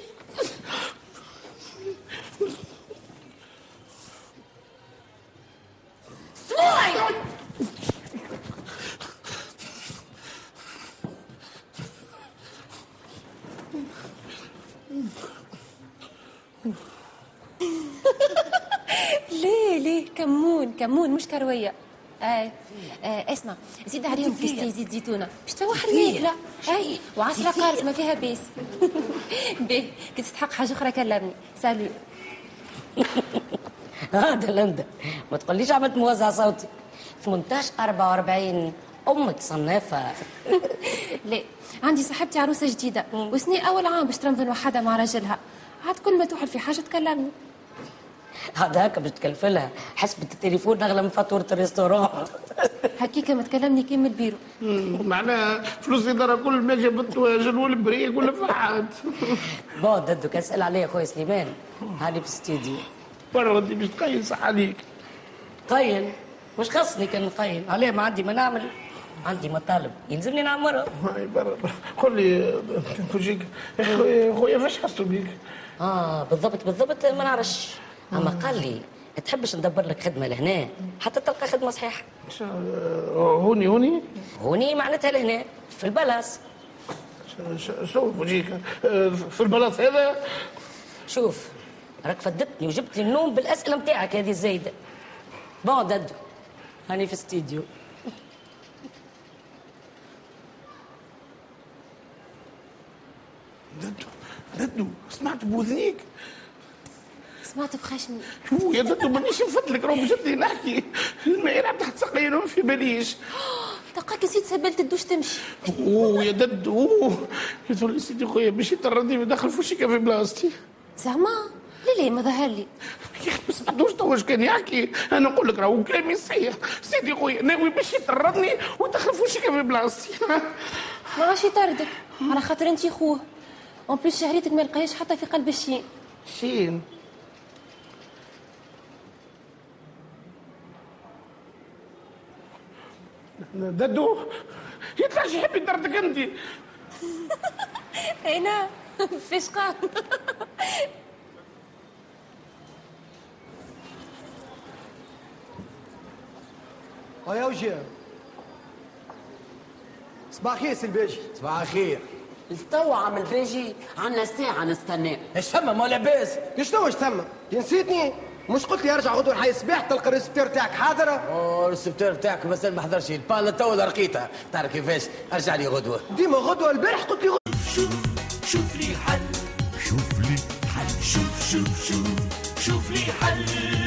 سموعي ليه كمون مش كرويه. اسمع، زيد عليهم كيستي زيت زيتونه باش توحد الماكله. وعصره قارص ما فيها بيس. باهي كي تستحق حاجه اخرى كلمني. سالي. هذا لندا ما تقوليش عملت موزع صوتي 1844 امك صنافه. لا عندي صاحبتي عروسه جديده وسني اول عام باش ترمضن وحده مع راجلها، عاد كل ما توحل في حاجه تكلمني. هذا هكا باش تكلفلها حسبة التليفون اغلى من فاتورة الريستوران. هكيكا ما تكلمني كيما البيرو. معناها فلوس الإدارة كل ما جابت واجن والبريق ولا فحات. بون ددو كان اسأل عليا خويا سليمان هاني في الاستديو. برا انت باش تقيل صح عليك. قيل؟ مش خصني كان نقيل، عليه ما عندي ما نعمل، عندي مطالب يلزمني نعمرها. هاي برا قول لي فوجيك خويا فاش حسوا بيك؟ بالضبط ما نعرفش، اما قال لي تحبش ندبر لك خدمه لهنا حتى تلقى خدمه صحيحه. هوني معناتها لهنا في البلاص. شو فوجيك في البلاص هذا؟ شوف راك فدتني وجبت لي النوم بالاسئله نتاعك هذه الزايده. بون ددو هاني في استديو. ددو سمعت بوذنيك؟ سمعت بخشمي. يا ددو مانيش نفدلك راهو بجدي نحكي، الماء يلعب تحت ساقين في باليش. دقاك نسيت سبلت الدوش تمشي. يا ددو يا تولي سيدي خويا مشيت تردي ودخل فوشيكا في بلاصتي. زعما؟ لا ما ظهر لي. يا اخي ما سمعتوش تو واش كان يحكي، انا نقول لك راهو كلامي صحيح، سيدي خويا ناوي باش يطردني ودخل فوشيكا في بلاصتي. ما غاش يطردك على خاطر انت خوه. اون بليس شهريتك ما لقاهاش حتى في قلب الشين. شين؟ ددو يطلعش يحب يطردك انت. اينا فاش قام؟ يا وجيه صباح الخير سي الباجي. صباح الخير. لتوا عم الباجي عندنا ساعة نستناه. ايش ثم ما لاباس؟ شنو ايش ثم؟ نسيتني؟ مش قلت لي ارجع غدوه الحي الصباح تلقى الريسبتير تاعك حاضره؟ الريسبتير تاعك بس ما حضرش البالا تو لقيتها، تعرف كيفاش؟ ارجع لي غدوه. ديما غدوه، البارح قلت لي غدوه. شوف لي حل، شوف لي حل، شوف لي حل.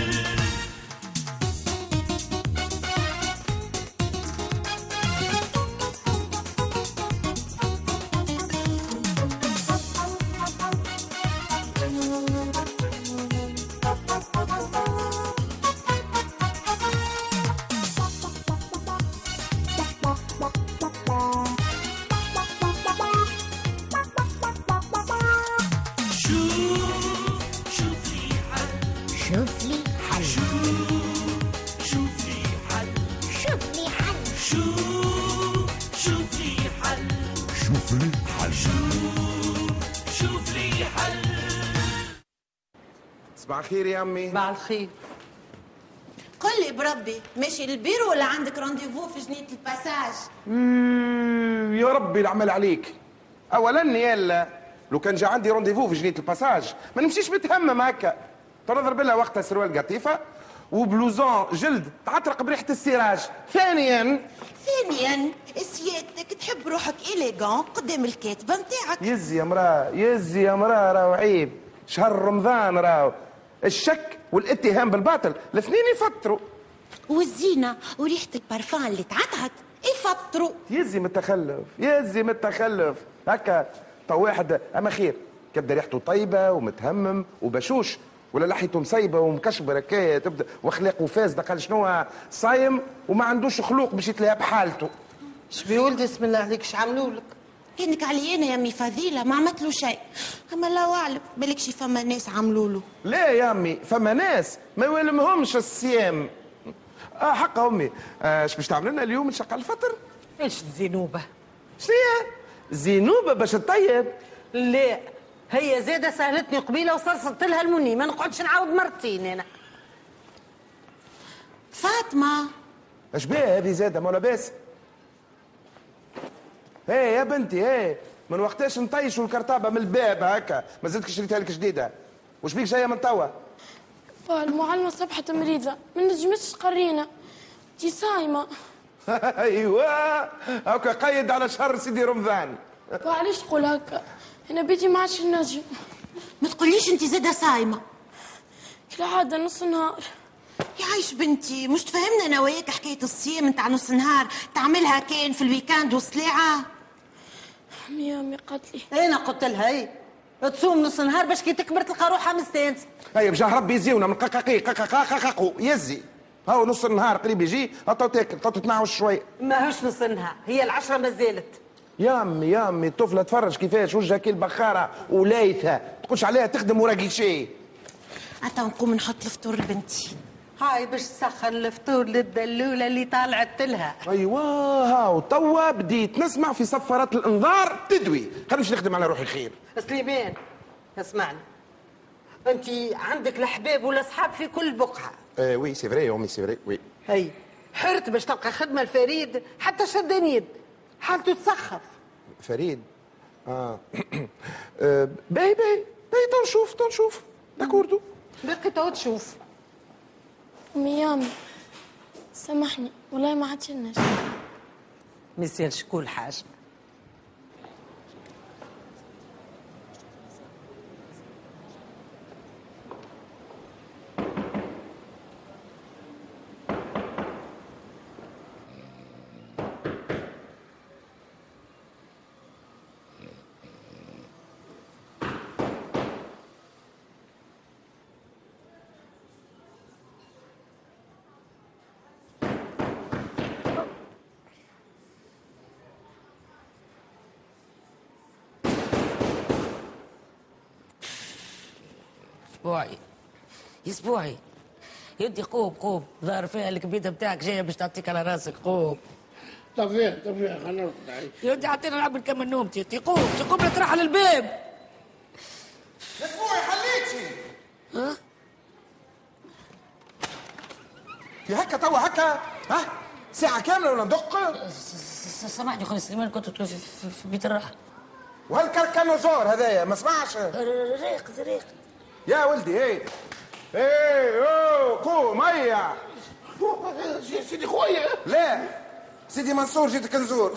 صباح الخير يا عمي. صباح الخير. قل لي بربي ماشي للبيرو ولا عندك رونديفو في جنينة الباساج؟ يا ربي العمل عليك. اولا يلا لو كان جا عندي رونديفو في جنينة الباساج ما نمشيش متهمم هكا، تنضرب لها وقتها سروال قطيفه وبلوزون جلد تعطرق بريحه السراج. ثانيا سيادتك تحب روحك إليغون قدام الكاتبه نتاعك. يزي يا مراه راهو عيب، شهر رمضان راهو الشك والاتهام بالباطل الاثنين يفطروا. والزينه وريحه البارفان اللي تعطعت يفطروا. يزي متخلف هكا. تو واحد اما خير كبدا ريحته طيبه ومتهمم وبشوش، ولا لحيته مسيبه ومكشبه هكايا تبدا واخلاقه فاسده، قال شنو صايم وما عندوش خلوق باش يتلاها بحالته. شبي ولدي اسم الله عليك اش عملوا لك؟ كانك علي انا يا امي فضيله ما عملت له شيء، اما الله اعلم بالك شي فما ناس عملوا له. لا يا امي فما ناس ما يولمهمش الصيام. حق امي. اش باش تعمل لنا اليوم نشق الفطر؟ ايش الزينوبه؟ شنو زينوبه باش تطيب؟ لا هي زاده سهلتني قبيله وصلصت لها المني، ما نقعدش نعاود مرتين انا. فاطمه اش بيه هذه زاده ما لاباس؟ هي يا بنتي هي من وقتاش نطيشوا الكرتابه من الباب هكا ما زلتك شريتها لك جديده؟ وش بيك جايه من توا؟ المعلمه صبحت مريضه ما نجمتش تقرينا، انتي صايمه. ايوا هكا قيد على شهر سيدي رمضان. علاش تقول هكا؟ انا بيتي ما عادش نجم. ما تقوليش انت زاده صايمه كالعاده نص نهار. يعيش بنتي مش تفهمنا انا وياك حكايه الصيام نتاع نص نهار تعملها كان في الويكاند والسلاعه. امي قالت لي. انا قلت لها ايه تصوم نص نهار باش كي تكبر تلقى روحها مستانسه. هيا بجاه ربي يزيونا من قاقاقي قاقاقاقو يزي. هاو نص النهار قريب يجي هاو تاكل تو تتنعش شويه. ماهوش نص النهار، هي العشرة ما زالت. يا امي الطفله تفرج كيفاش وجهها كي البخاره ولايثه، تقولش عليها تخدم وراقي شيء. حتى نقوم نحط الفطور لبنتي. هاي باش تسخن الفطور للدلوله اللي طالعت لها. ايوا هاو توا بديت نسمع في صفارات الانذار تدوي، خلينيش نخدم على روحي خير. سليمان اسمعني، انت عندك الحباب ولا اصحاب في كل بقعه. وي سي فري امي سي فري وي. هي حرت باش تلقى خدمه الفريد حتى شدان يد، حالته تسخف. فريد باي تنشوف داكوردو. باقي تو تشوف. ميامي سامحني والله ما عادش ما يصيرش كل حاجه. اسبوعي يدي قوم ظهر فيها الكبيده بتاعك جايه باش تعطيك على راسك. قوم طفيها خلينا يدي عطينا نلعب نكمل نومتي. قوم لا تروح على الباب. اسبوعي خليكي. ها يا هكا توا هكا ساعه كامله ولا ندق. سامحني خويا سليمان كنت في بيت الراحه. وهالكركنوزور هذايا ما سمعش. ريق يا ولدي قوم هيا. سيدي خويا. لا سيدي منصور جيت كنزور.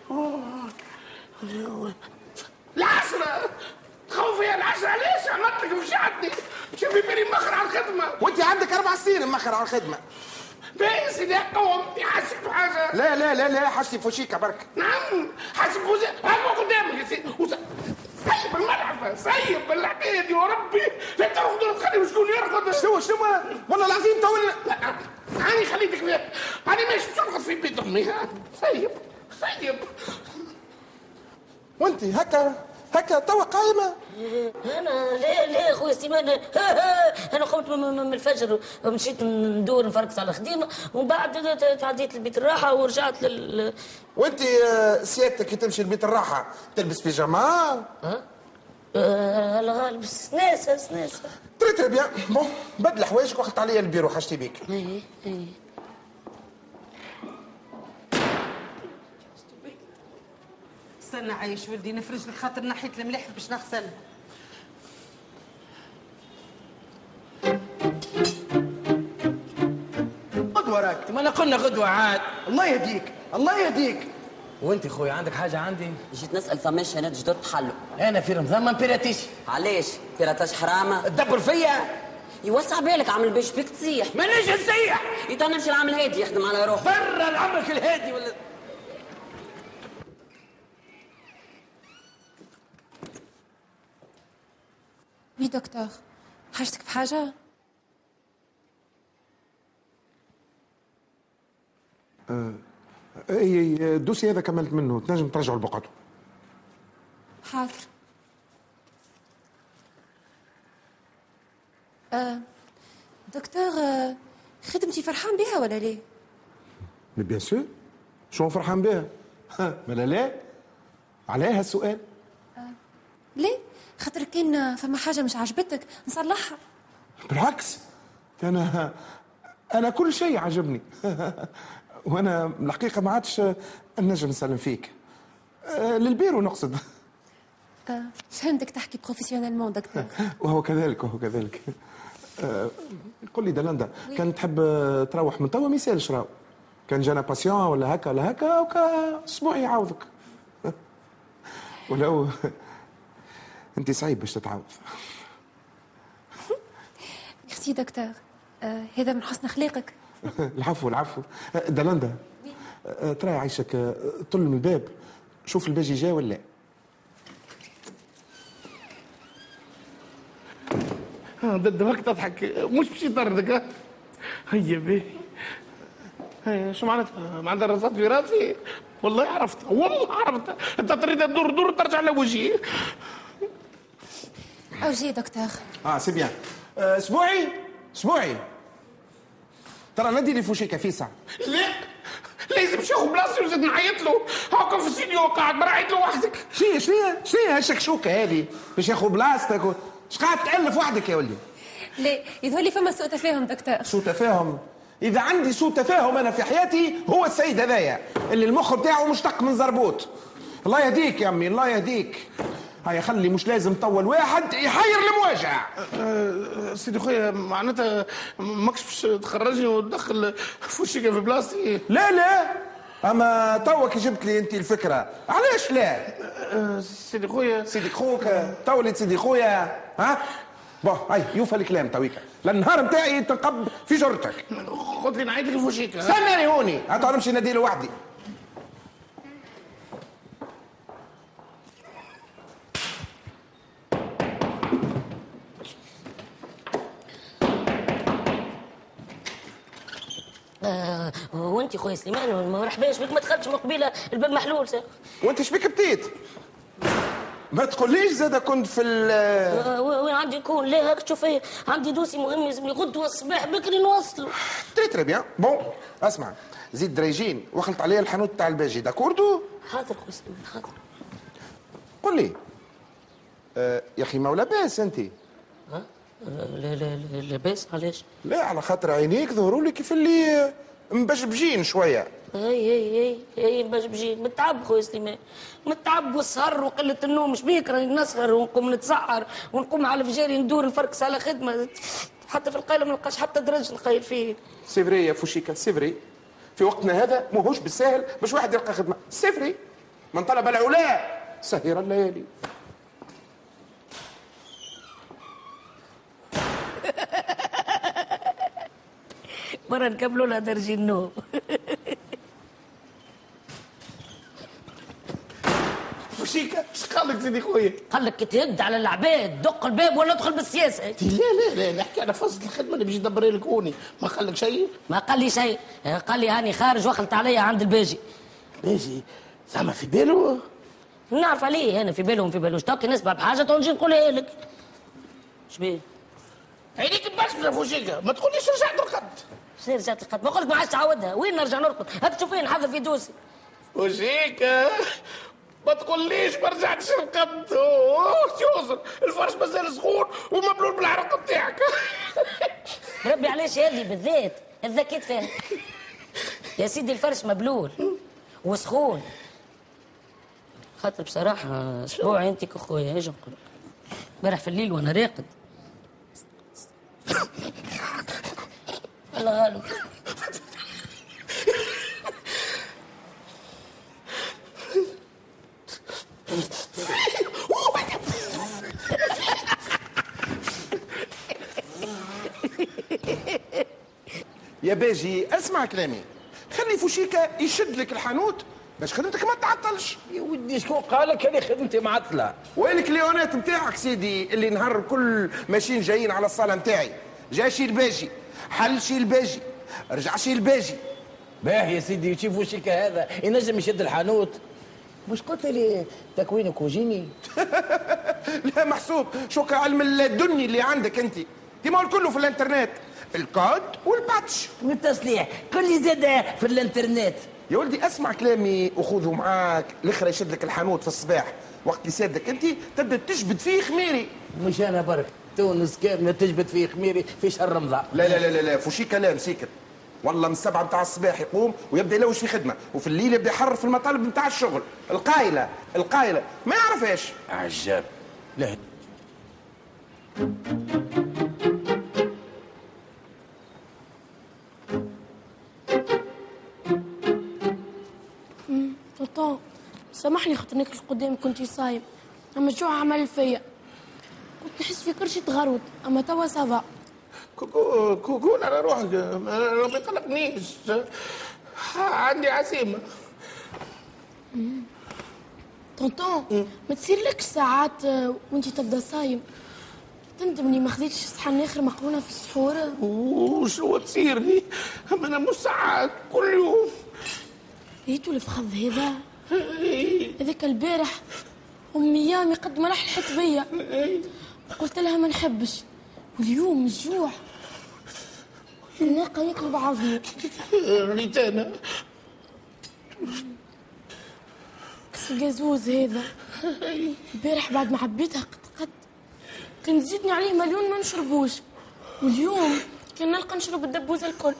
العشرة تخوف فيها العشرة علاش عملت لك مشيتني مشي في بالي مخر على الخدمة. وانت عندك 4 سنين مخر على الخدمة. باهي سيدي قوم يحسك بحاجة. لا حسي فوشيكا برك. نعم حسب فوزي هاكو قدامك يا سيدي. سيب الملعب سيب بالعباد يا ربي لا تاخذوا تخلي شكون يرقد. شنو والله العظيم تو هاني خليتك فيها هاني ماشي ترقد في بيت امي. سيب وانت هكا توا قايمه. انا لا خويا سليمان انا قمت من الفجر ومشيت ندور نفركس على خديمه ومن بعد تعديت لبيت الراحه ورجعت وانت سيادتك كي تمشي لبيت الراحه تلبس بيجاما؟ الغالب سناسه تري بيان. بون بدل حوايجك وقت عليا البيرو حاجتي بيك. اي استنى عايش ولدي نفرج لك خاطر نحيت الملح باش نغسلها. غدوة راك. ما انا قلنا غدوة عاد. الله يهديك. وانت خويا عندك حاجة عندي؟ جيت نسأل فماش هنا جدد تحلوا. انا في رمضان ما نبيراتيش. علاش؟ بيراتاش حرامة؟ تدبر فيا؟ يوسع بالك عامل باش بيك تصيح. مانيش نسيح. اذا نمشي العمل هادي يخدم على روحه. برا العمل الهادي ولا وي دكتور حاجتك بحاجة؟ اي الدوسي هذا كملت منه تنجم ترجعوا لبقعته. حاضر. دكتور خدمتي فرحان بها ولا ليه؟ بيان سور شو فرحان بها؟ ولا لا؟ عليها السؤال؟ ليه؟ خاطر كان فما حاجة مش عجبتك نصلحها. بالعكس أنا كل شيء عجبني. وأنا الحقيقة ما عادش نجم نسلم فيك. للبيرو نقصد. فهمتك تحكي بروفيسيونيلمون دكتور. وهو كذلك. قل لي دلندا كان تحب تروح من توا ما يسالش راهو. كان جانا باسيون ولا هكا وكا اسبوع يعاوضك. ولو انت صعيب باش تتعاوض. ميرسي دكتور. هذا من حسن اخلاقك. العفو دلندا ترى عايشك طل من الباب شوف الباجي جا ولا. ضد وقت تضحك مش باش يطردك. هيا باهي. هيا شو معناتها؟ معناتها رصات في راسي؟ والله عرفتها والله عرفتها. انت تريد تدور دور ترجع على وجهي. اوجي دكتور. سي بيان. اسبوعي ترى ندي لي فوشيكا في ساعه. لا لازم شيخ بلاصتي وزيد نعيط له. هاكا في الاستديو قاعد براعيت له وحدك. شنو هالشكشوكه هذه باش ياخذ بلاصتك؟ اش قاعد تالف وحدك يا ولدي؟ لا يظهر لي فما سوء تفاهم دكتور. سوء تفاهم؟ اذا عندي سوء تفاهم انا في حياتي هو السيد هذايا اللي المخ بتاعه مشتق من زربوط. الله يهديك يا امي الله يهديك. هيا خلي مش لازم طول واحد يحير المواجع. سيدي خويا معناتها ماكش باش تخرجني وتدخل فوشيكا في بلاصتي؟ لا اما توك جبت لي انت الفكره، علاش لا؟ سيدي خويا سيدي خوك تولد سيدي خويا. ها بون هاي يوفى الكلام تويكا للنهار نتاعي تنقب في جرتك. خذ لي نعيط لك الفوشيكا. استناني هوني هاتوا نمشي نادي له وحدي. وانت خويا سليمان ما مرحباش بك، ما دخلتش من قبيله الباب محلول. وانت شبيك بتيت؟ ما تقوليش زاد كنت في وين عندي يكون؟ لا هاك تشوف عندي دوسي مهم لازمني غدوه الصباح بكري نوصلوا. تري بيان. بون اسمع زيد دريجين وخلط عليا الحانوت تاع الباجي داكوردو؟ حاضر خويا سليمان حاضر. قل لي يا اخي ما لاباس انت؟ لا لاباس. علاش؟ لا على خاطر عينيك ظهروا لي كيف اللي مبجبجين شويه. هي مبجبجين. متعب خويا سليمان متعب، والسهر وقله النوم. شبيك راني نسهر ونقوم نتسحر ونقوم على فجاري ندور نفركس على خدمه، حتى في القايله ما نلقاش حتى درج نخيل فيه. سي فري يا فوشيكا سي فري، في وقتنا هذا ماهوش بالساهل باش واحد يلقى خدمه. سي فري من طلب العلا سهر الليالي. مرة نكملوا لها درجي النوم. فوشيكا اش قال لك سيدي خويا؟ قال لك تهد على العباد دق الباب ولا ادخل بالسياسه. لا نحكي على فصل الخدمه اللي باش يدبري لك هوني. ما قال لك شيء؟ ما قال لي شيء، قال لي هاني خارج وخلت عليا عند الباجي. باجي زعما في باله؟ نعرف عليه انا في بالهم في بالوش. توكي نسمع بحاجه تونجي نقولها لك. شبيه؟ عينيك مبشبشه فوشيكا ما تقوليش رجعت رقد. شنو رجعت رقد؟ ما قلت ما عادش تعودها. وين نرجع نرقد؟ هاك تشوفين حظ في دوسي. فوشيكا ما تقوليش ما رجعتش رقد. شوصل الفرش مازال سخون ومبلول بالعرق بتاعك. ربي علاش هذه بالذات اتذكيت فيها يا سيدي. الفرش مبلول وسخون خاطر بصراحه اسبوع انت كخويا. اجي نقول امبارح في الليل وانا راقد الله غالب يا باجي اسمع كلامي، خلي فوشيكا يشد لك الحانوت باش خدمتك ما تعطلش. يا ودي شكون قال لك انا خدمتي معطله؟ وينك ليونات نتاعك سيدي اللي نهار الكل ماشيين جايين على الصاله نتاعي. جا شي الباجي حل شي الباجي رجع شي الباجي. باهي يا سيدي شوف وشيكا هذا ينجم يشد الحانوت. مش قلت لي تكوينك وجيني؟ لا محسوب شوكا علم الدني اللي عندك انت ديما كله في الانترنت، الكود والباتش والتصليح كل زاد في الانترنت. يا ولدي اسمع كلامي وخذه معاك. الاخر يشد لك الحانوت في الصباح وقت اللي سادك انت تبدا تجبد فيه خميري. مش انا برك تونس كامله تجبد فيه خميري في شهر رمضان. لا لا لا لا فوشي كلام سيكت. والله من 7 متاع الصباح يقوم ويبدا يلوش في خدمه، وفي الليل يبدا يحرر في المطالب متاع الشغل. القايله ما يعرفهاش. عجب. لا طنطا سامحني خاطر ناكل قدام كنتي صايم، اما الجوع عمل فيا. كنت نحس في كرشي تغرود اما توا سافا. كوكول على روحك ما بيقلقنيش. عندي عزيمه. طنطا ما تصير لك ساعات وانت تبدا صايم تندمني ما خديتش صحن اخر مقرونه في السحور. وشنو تصير لي؟ اما انا مش ساعات كل يوم. ريتو الفخذ هذا هذاك البارح امي يامي قد ما لحلحت بيا قلت لها ما نحبش، واليوم الجوع الناقه ياكل بعضني. ريت انا كس القازوز هذا البارح بعد ما عبيتها قد كان زيدني عليه مليون ما نشربوش، واليوم كان نلقى نشرب الدبوزه الكل.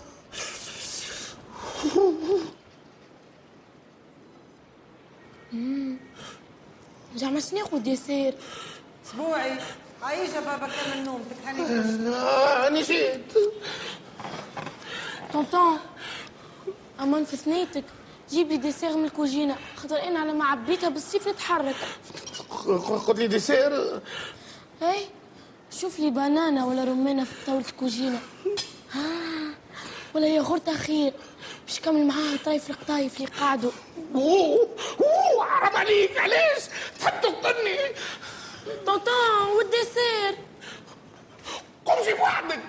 زعما شنو ناخذ ياسر؟ اسبوعي عايشه بابا كمل نومتك هاني. نسيت. طنطون امان في ثنيتك جيب لي ديسير من الكوجينه، خاطر انا على ما عبيتها بالصيف نتحرك. خذ لي ديسير. اي شوف لي بنانه ولا رمانه في طاوله الكوجينه، ولا ياغورت خير باش كمل معاها طايف القطايف اللي قاعدوا. حرام عليك، علاش تحب تفطرني؟ طنطون والديسير قوم جيب وحدك.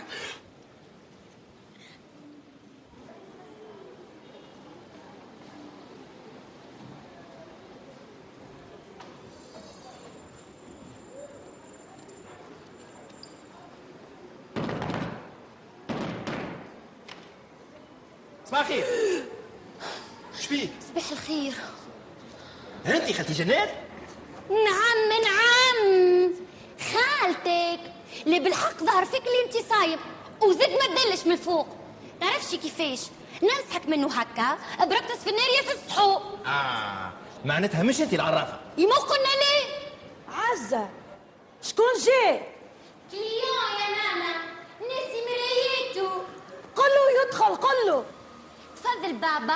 صباح الخير. شفيك؟ صباح الخير. انتي خالتي جنات؟ نعم خالتك اللي بالحق ظهر فيك اللي انت صايب وزد ما تدلش من الفوق. تعرفش كيفاش ننصحك منه هكا بركتس في النار يا في السحوق. معناتها مش انتي العرافه. يمو قلنا ليه؟ عزة شكون جاي؟ كليون يا ماما ناسي مرايته. قل له يدخل قل له. تفضل بابا.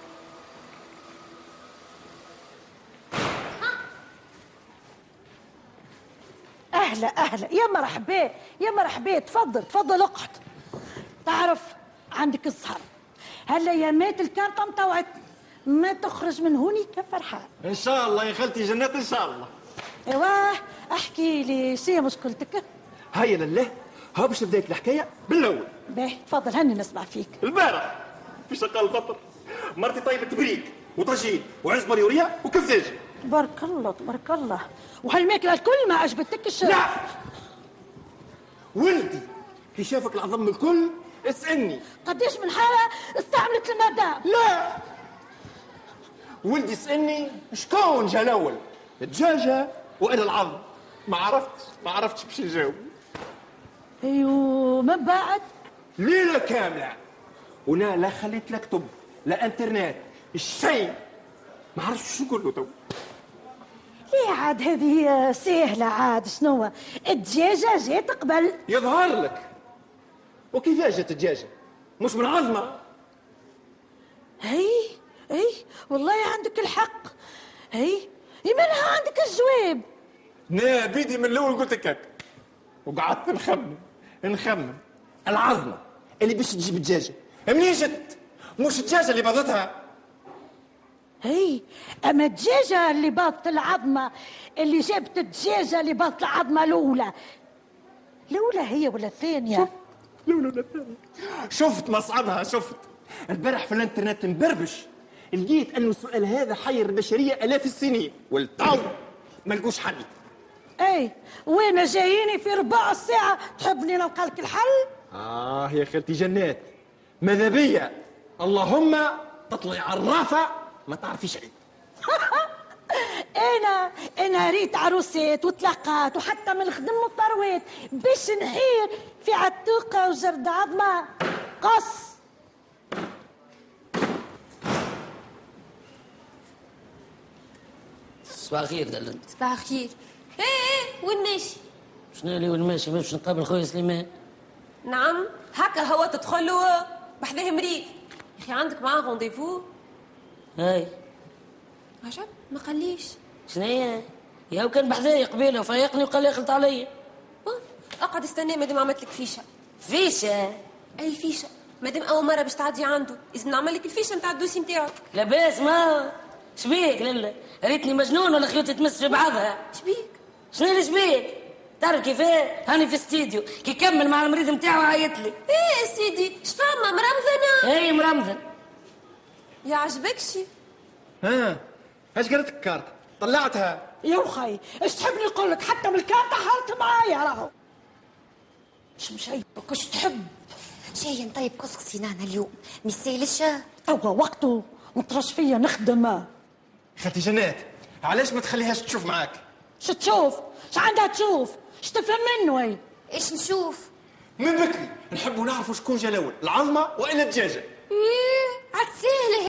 اهلا يا مرحبا يا مرحبا، تفضل اقعد. تعرف عندك السهر هلا يا مات الكارطه مطوعتني ما تخرج من هوني كفرحان. ان شاء الله يا خالتي جنات ان شاء الله. ايوه احكي لي شنو مشكلتك؟ هيا لله ها باش بداية الحكايه بالاول. باهي تفضل هاني نسمع فيك. البارح في شقه الفطر مرتي طيبه بريك وطجين وعزبر يوريا وكفزاج. تبارك الله تبارك الله. وهالماكله الكل ما عجبتكش؟ لا ولدي كي شافك العظم الكل اسالني قديش من حاله استعملت المدام. لا ولدي اسالني شكون جا الاول الدجاجه وانا العظم. ما عرفتش باش نجاوب. ايوه من بعد ليله كامله وانا لا خليت لا كتب لا انترنت الشيء ما عرفتش شو نقول له تو. ليه عاد هذه سهله عاد شنو الدجاجه جات قبل. يظهر لك وكيفاش جات الدجاجه مش من عظمه. اي والله عندك الحق. منها عندك الجواب. لا بيدي من الاول قلت لك هكا وقعدت نخمم العظمه اللي باش تجيب الدجاجه منين جت؟ مش الدجاجه اللي باضتها. اما الدجاجه اللي باضت العظمه اللي جابت الدجاجه اللي باضت العظمه الاولى هي ولا الثانيه؟ الاولى ولا الثانيه؟ شفت مصعبها. شفت البارح في الانترنت مبربش لقيت انه السؤال هذا حير البشريه الاف السنين والتو ما لقوش حل. وين جاييني في ربع الساعه تحبني نلقى لك الحل؟ يا خالتي جنات ماذا بيا اللهم تطلعي عرافه ما تعرفيش عيب. انا ريت عروسات وطلقات وحتى من الخدم والثروات باش نحير في عتوقه وجرد عظمه قص. صباح الخير دلنت. صباح الخير. وين ماشي؟ شنو اللي وين ماشي؟ باش نقابل خويا سليمان. نعم هكا هو تدخلوا بحذاه مريض يا اخي عندك معاه رونديفو. هاي عجب ما قاليش. شنيا يا وكان بحذايا قبيله وفيقني وقال لي خلط عليا. اقعد استنى مادام عملت لك فيشه. فيشه؟ اي فيشه مادام اول مره باش تعدي عنده لازم نعمل لك الفيشه نتاع الدوسي نتاعك. لاباس ما شبيك لالا ريتني مجنون ولا خيوط تمس في بعضها. شبيك؟ شنو اللي شبيك؟ تعرف كيفاه؟ هاني في استديو كي كمل مع المريض نتاعو عيط لي. ايه سيدي شفاما مرمضنه؟ اي مرمضن. يعجبكش؟ ها اش قالت الكارت؟ طلعتها يا وخي ايش تحبني نقول لك؟ حتى من الكارتة حالت معايا راهو. ايش مشيبك ايش تحب؟ جاي نطيب كسكسي نانا اليوم ميسالش. توا وقته مطرش فيا نخدم. خالتي جنات علاش ما تخليهاش تشوف معاك؟ شو تشوف؟ شو عندها تشوف؟ شو تفهم منه هي؟ ايش نشوف؟ من بكري نحبوا نعرفوا شكون جا الاول، العظمه والا الدجاجه. ايه عاد سهله